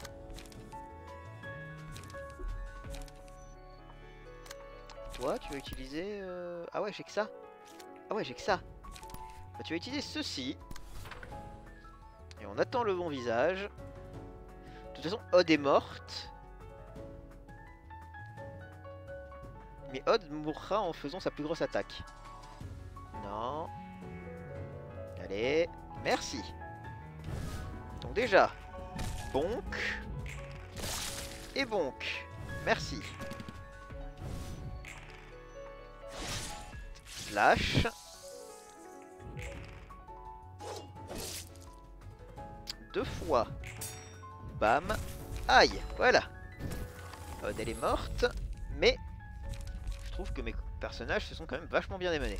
Toi, tu vas utiliser... Euh... Ah ouais, j'ai que ça. Ah ouais, j'ai que ça. Bah, tu vas utiliser ceci. Et on attend le bon visage. De toute façon, Odd est morte. Mais Odd mourra en faisant sa plus grosse attaque. Non. Allez, merci. Donc déjà, bonk. Et bonk. Merci. Slash. Deux fois. Bam. Aïe, voilà. Odd, elle est morte. Mais je trouve que mes personnages se sont quand même vachement bien démenés.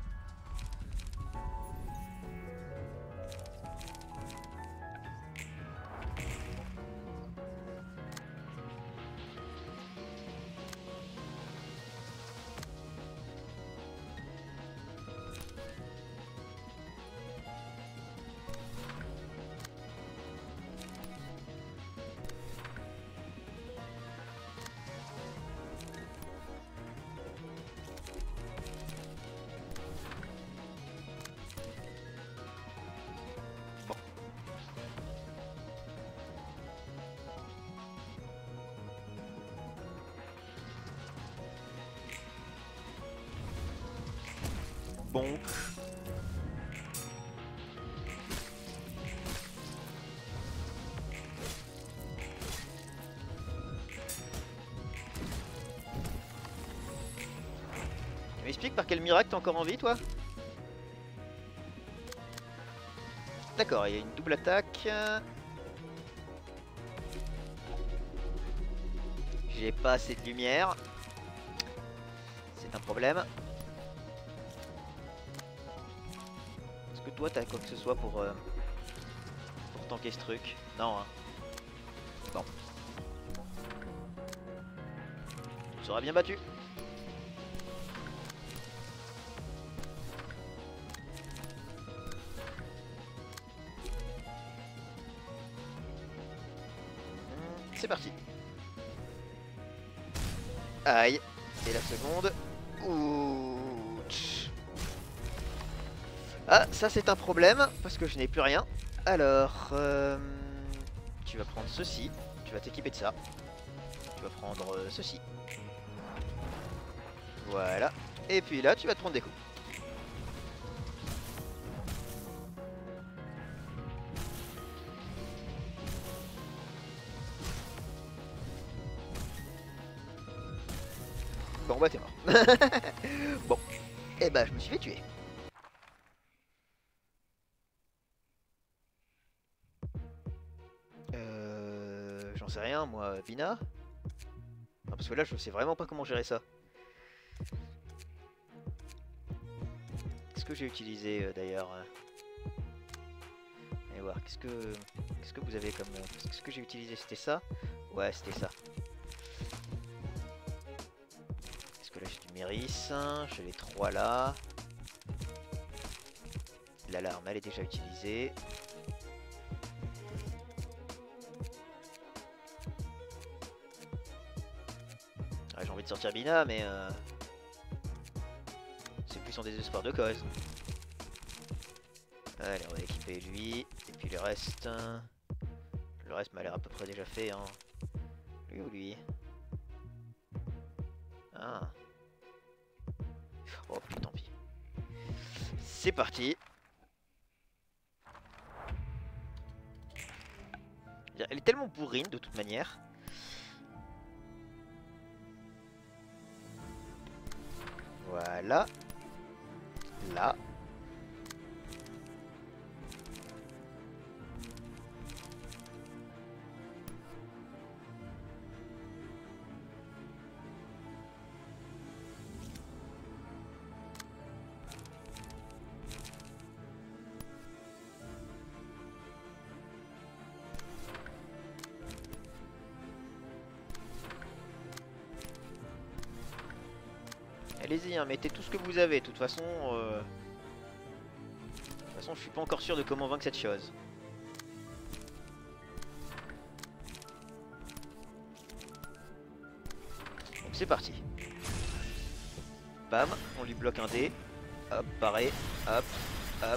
Bonk. Tu m'expliques par quel miracle t'es encore en vie, toi? D'accord, il y a une double attaque. J'ai pas assez de lumière. C'est un problème. Est-ce que toi t'as quoi que ce soit pour, euh, pour tanker ce truc? Non, hein. Bon. Tu seras bien battu. C'est parti. Aïe. Et la seconde. Ouch. Ah, ça c'est un problème, parce que je n'ai plus rien. Alors, euh, tu vas prendre ceci. Tu vas t'équiper de ça. Tu vas prendre euh, ceci. Voilà. Et puis là, tu vas te prendre des coups. Bon bah t'es mort. Bon. Et bah je me suis fait tuer. Euh... J'en sais rien moi, Bina. Non, parce que là je sais vraiment pas comment gérer ça. Qu'est-ce que j'ai utilisé euh, d'ailleurs? Allez voir, qu'est-ce que... Qu'est-ce que vous avez comme... Qu'est-ce que j'ai utilisé? C'était ça? Ouais, c'était ça. Là j'ai du Méris, j'ai les trois là. L'alarme elle est déjà utilisée. Ah, j'ai envie de sortir Bina mais euh... c'est plus en désespoir de cause. Allez on va équiper lui. Et puis le reste. Le reste m'a l'air à peu près déjà fait hein. Lui ou lui? Ah. Oh putain, tant pis. C'est parti. Elle est tellement bourrine de toute manière. Voilà. Là. Allez-y, hein, mettez tout ce que vous avez. De toute façon, euh... de toute façon, je suis pas encore sûr de comment vaincre cette chose. Donc c'est parti. Bam, on lui bloque un dé. Hop, pareil. Hop, hop.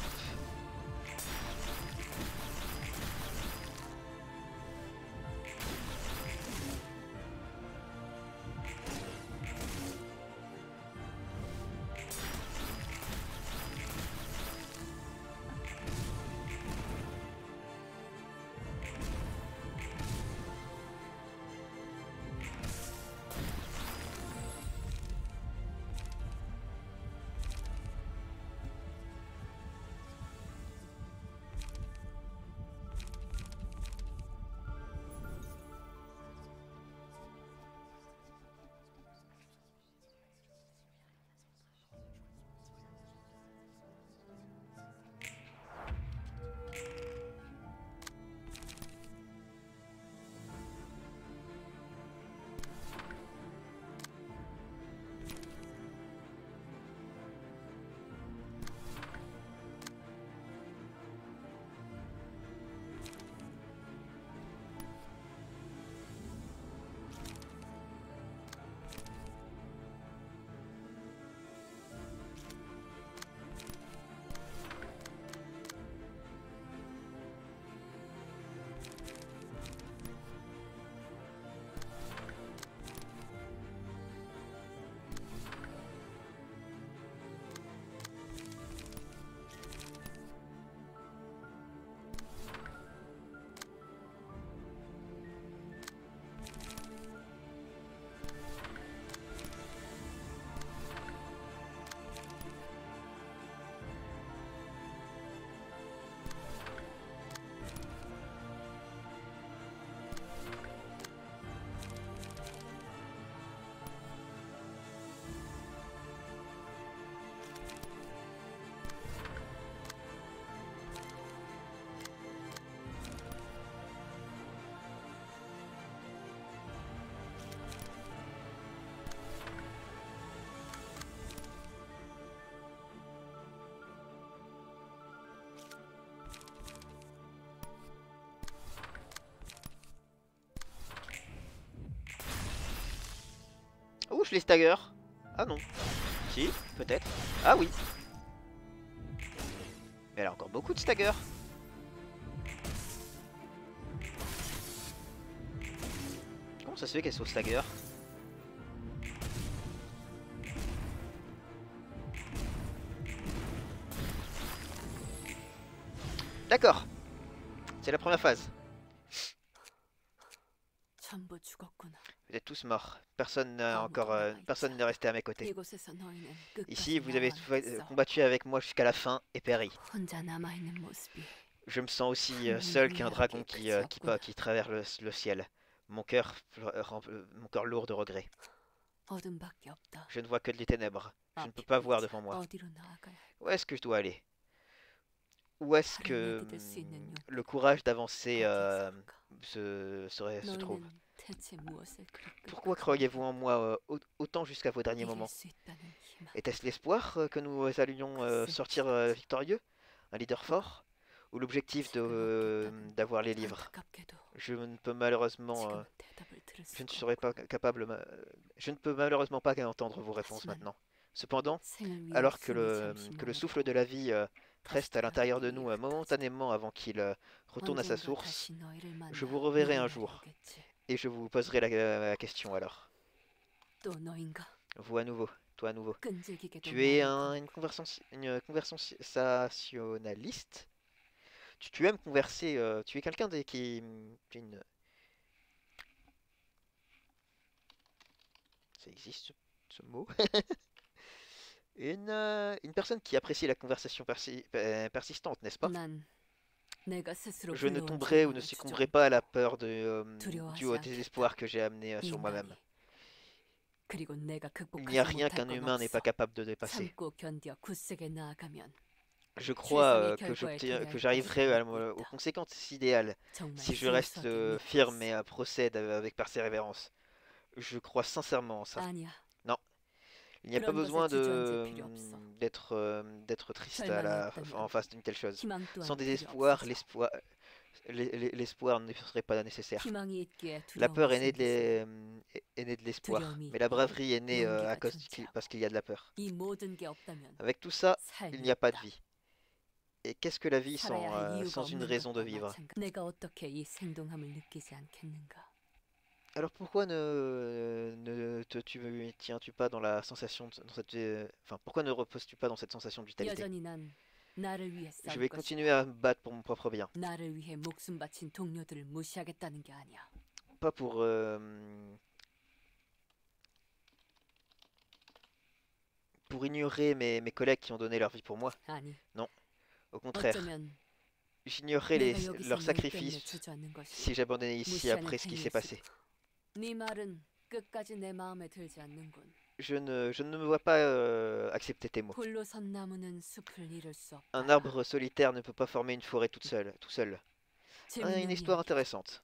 je les stagger. Ah non. Si, peut-être. Ah oui. Mais elle a encore beaucoup de stagger. Comment ça se fait qu'elle soit stagger? D'accord. C'est la première phase. Vous êtes tous morts. Personne n'a encore, euh, personne n'est resté à mes côtés. Ici, vous avez combattu avec moi jusqu'à la fin et péri. Je me sens aussi euh, seul qu'un dragon qui, euh, qui, qui traverse le, le ciel. Mon cœur, euh, mon cœur lourd de regrets. Je ne vois que des ténèbres. Je ne peux pas voir devant moi. Où est-ce que je dois aller? Où est-ce que hum, le courage d'avancer euh, se, serait, se trouve? Pourquoi croyez-vous en moi euh, autant jusqu'à vos derniers moments? Était-ce l'espoir euh, que nous allions euh, sortir euh, victorieux? Un leader fort? Ou l'objectif de euh, d'avoir les livres? Je ne peux malheureusement... Euh, je ne serai pas capable... Euh, je ne peux malheureusement pas entendre vos réponses maintenant. Cependant, alors que le, que le souffle de la vie euh, reste à l'intérieur de nous euh, momentanément avant qu'il euh, retourne à sa source, je vous reverrai un jour. Et je vous poserai la, la question alors. Vous à nouveau, toi à nouveau. Tu es un, une, une conversationnaliste. tu, tu aimes converser, euh, tu es quelqu'un qui, qui est une... Ça existe ce, ce mot une, euh, une personne qui apprécie la conversation persi euh, persistante, n'est-ce pas? Je ne tomberai ou ne succomberai pas à la peur de, euh, due au désespoir que j'ai amené euh, sur moi-même. Il n'y a rien qu'un humain n'est pas capable de dépasser. Je crois euh, que j'arriverai aux conséquences idéales si je reste euh, firme et euh, procède avec persévérance. Je crois sincèrement en ça. Non, il n'y a pas besoin de d'être euh, d'être triste à la, en face d'une telle chose. Sans désespoir, l'espoir l'espoir ne serait pas nécessaire. La peur est née de l'espoir, mais la braverie est née euh, à cause du, parce qu'il y a de la peur. Avec tout ça, il n'y a pas de vie. Et qu'est-ce que la vie sans, euh, sans une raison de vivre? Alors pourquoi ne, ne te tu, tiens-tu pas dans la sensation, de, dans cette, euh, enfin pourquoi ne reposes-tu pas dans cette sensation de vitalité? Je vais continuer à me battre pour mon propre bien. Pas pour euh, pour ignorer mes, mes collègues qui ont donné leur vie pour moi. Non, au contraire. J'ignorerai les, leurs sacrifices si j'abandonnais ici après ce qui s'est passé. Je ne, je ne me vois pas euh, accepter tes mots. Un arbre solitaire ne peut pas former une forêt toute seule, tout seul. Ah, une histoire intéressante.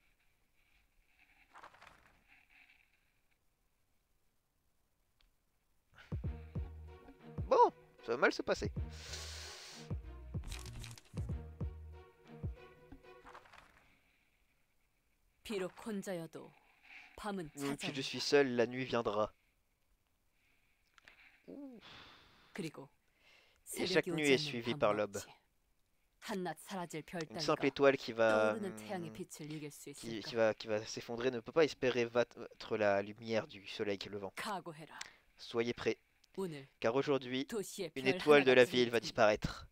Bon, ça va mal se passer. Même si je suis seul, la nuit viendra. Ouh. Et chaque nuit est suivie par l'aube. Une simple étoile qui va qui, qui va qui va s'effondrer ne peut pas espérer battre la lumière du soleil levant. Soyez prêts, car aujourd'hui, une étoile de la ville va disparaître.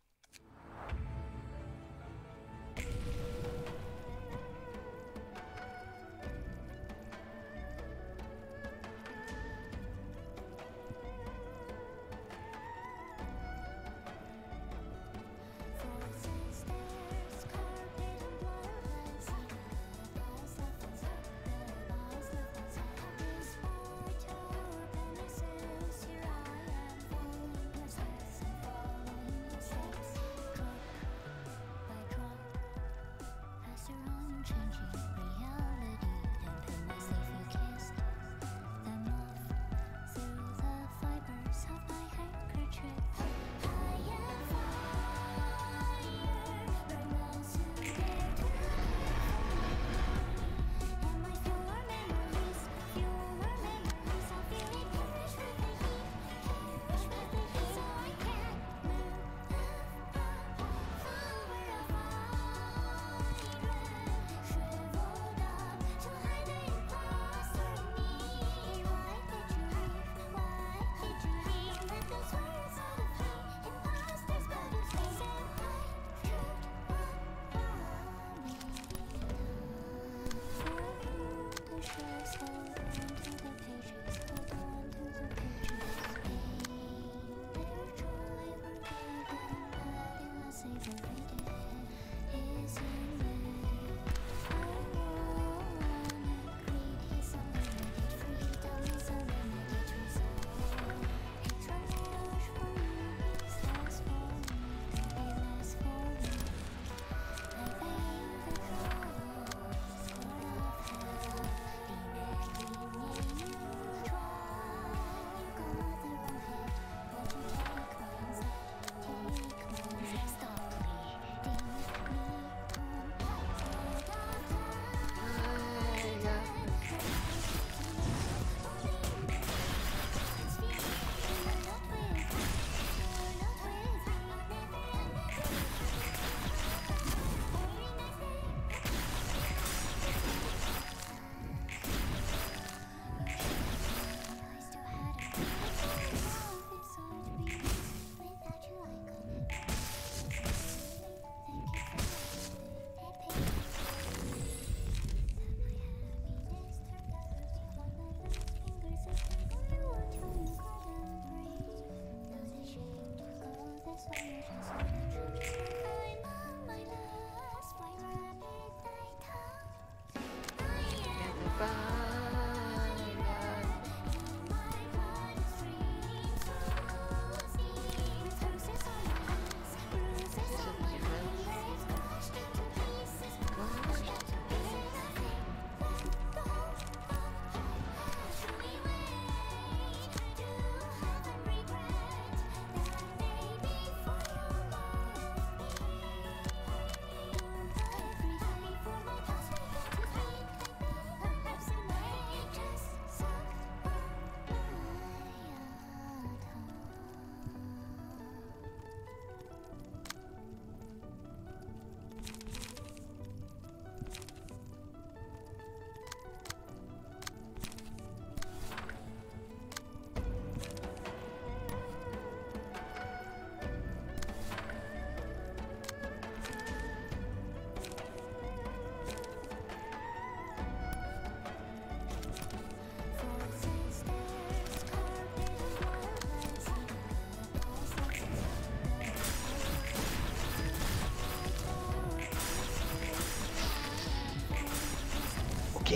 Ok.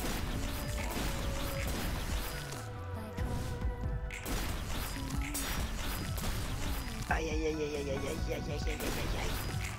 Aïe aïe aïe aïe aïe aïe aïe aïe aïe aïe aïe aïe.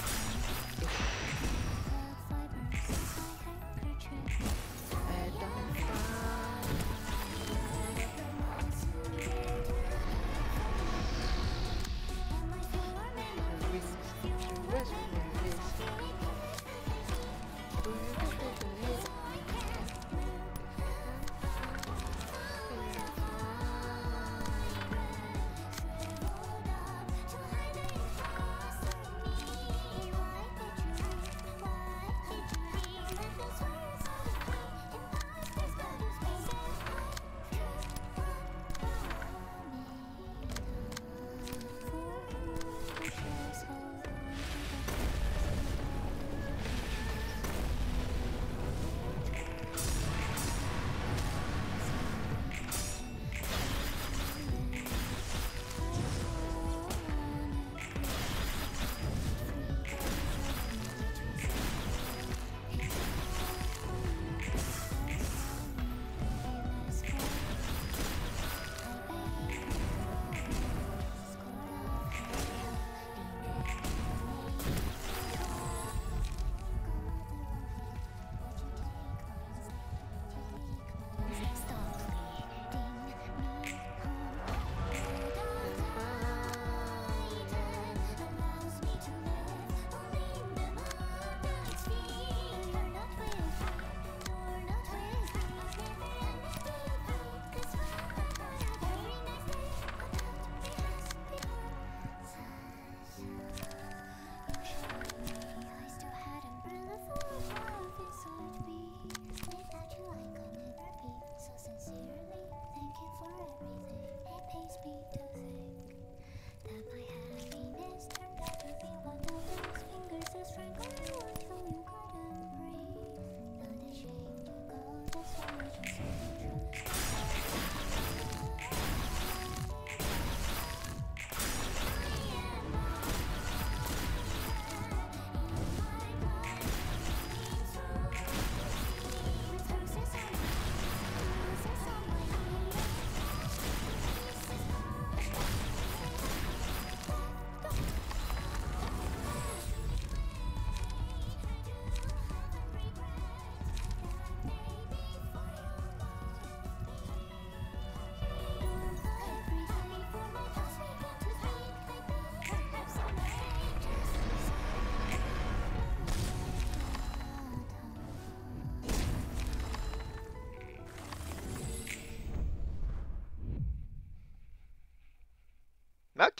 Ok.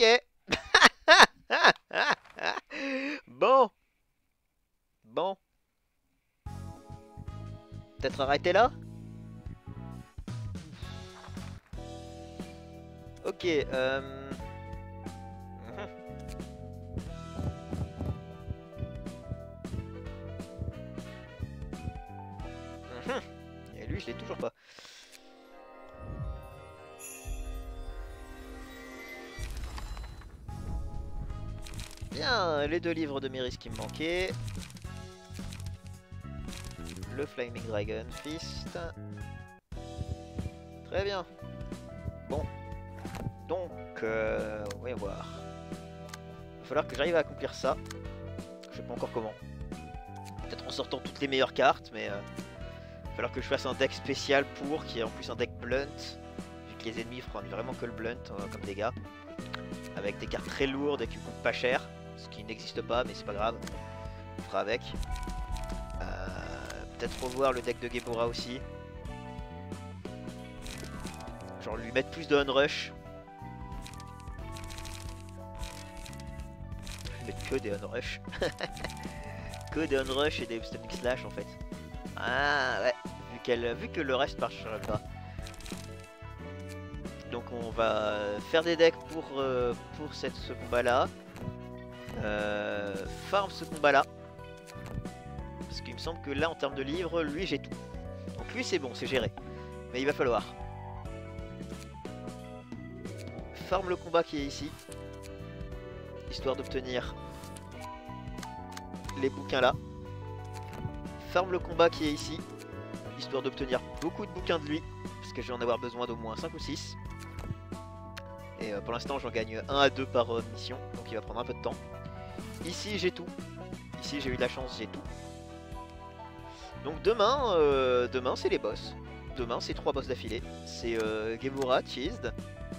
Bon. Bon. Peut-être arrêter là. Ok. Euh... mhm. Mhm. Et lui, je l'ai toujours pas. Bien, les deux livres de Myris qui me manquaient. Le Flaming Dragon Fist. Très bien. Bon. Donc, euh, on va y voir. Il va falloir que j'arrive à accomplir ça. Je sais pas encore comment. Peut-être en sortant toutes les meilleures cartes, mais euh, il va falloir que je fasse un deck spécial pour, qui est en plus un deck blunt. Vu que les ennemis feront vraiment que le blunt euh, comme dégâts. Avec des cartes très lourdes et qui coûtent pas cher. Ce qui n'existe pas, mais c'est pas grave. On fera avec. Euh, Peut-être revoir le deck de Gebora aussi. Genre lui mettre plus de Onrush. Mettre que des Onrush. Que des Onrush et des Stunning Slash en fait. Ah ouais. Vu, qu'elle, vu que le reste marcherait pas. Donc on va faire des decks pour, euh, pour cette, ce combat là. Euh, farm ce combat là. Parce qu'il me semble que là en termes de livres, lui j'ai tout. Donc lui c'est bon, c'est géré. Mais il va falloir farm le combat qui est ici. Histoire d'obtenir les bouquins là. Farm le combat qui est ici. histoire d'obtenir beaucoup de bouquins de lui, parce que je vais en avoir besoin d'au moins cinq ou six. Et euh, pour l'instant j'en gagne un à deux par euh, mission, donc il va prendre un peu de temps. Ici j'ai tout, ici j'ai eu de la chance, j'ai tout. Donc demain, euh, demain c'est les boss. Demain c'est trois boss d'affilée. C'est euh, Gebura, Chizd.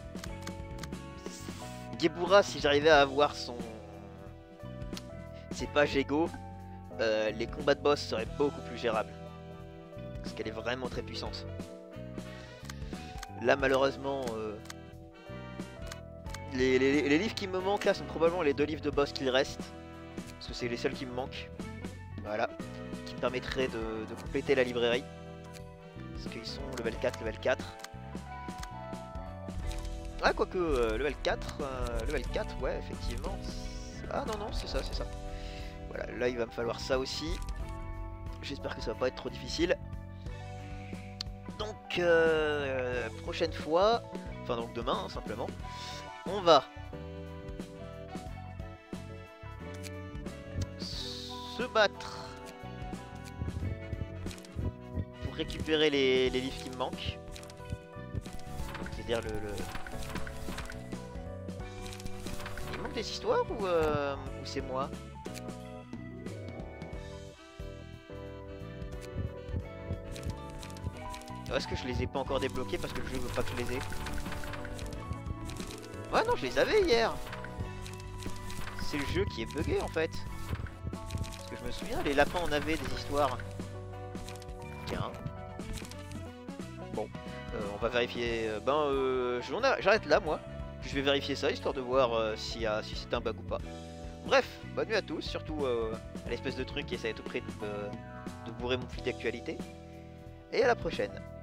Gebura, si j'arrivais à avoir son... ses pages égaux, euh, les combats de boss seraient beaucoup plus gérables. Parce qu'elle est vraiment très puissante. Là malheureusement, euh, les, les, les livres qui me manquent là sont probablement les deux livres de boss qu'il reste. Parce que c'est les seuls qui me manquent. Voilà. Qui me permettraient de, de compléter la librairie. Parce qu'ils sont level quatre, level quatre. Ah quoique, euh, level quatre, euh, level quatre, ouais effectivement. Ah non non, c'est ça, c'est ça. Voilà, là il va me falloir ça aussi. J'espère que ça va pas être trop difficile. Donc, euh, prochaine fois, enfin donc demain hein, simplement, on va se battre pour récupérer les, les livres qui me manquent. C'est-à-dire le, le... Il manque des histoires ou, euh, ou c'est moi? Est-ce que je les ai pas encore débloqués parce que le jeu veut pas que je les ai? Ouais non, je les avais hier. C'est le jeu qui est bugué en fait. Parce que je me souviens, les lapins en avaient des histoires. Tiens. Bon, euh, on va vérifier. Ben, euh, j'arrête là moi. Je vais vérifier ça histoire de voir euh, si, euh, si c'est un bug ou pas. Bref, bonne nuit à tous, surtout euh, à l'espèce de truc qui essaie à tout prix de, euh, de bourrer mon fil d'actualité. Et à la prochaine.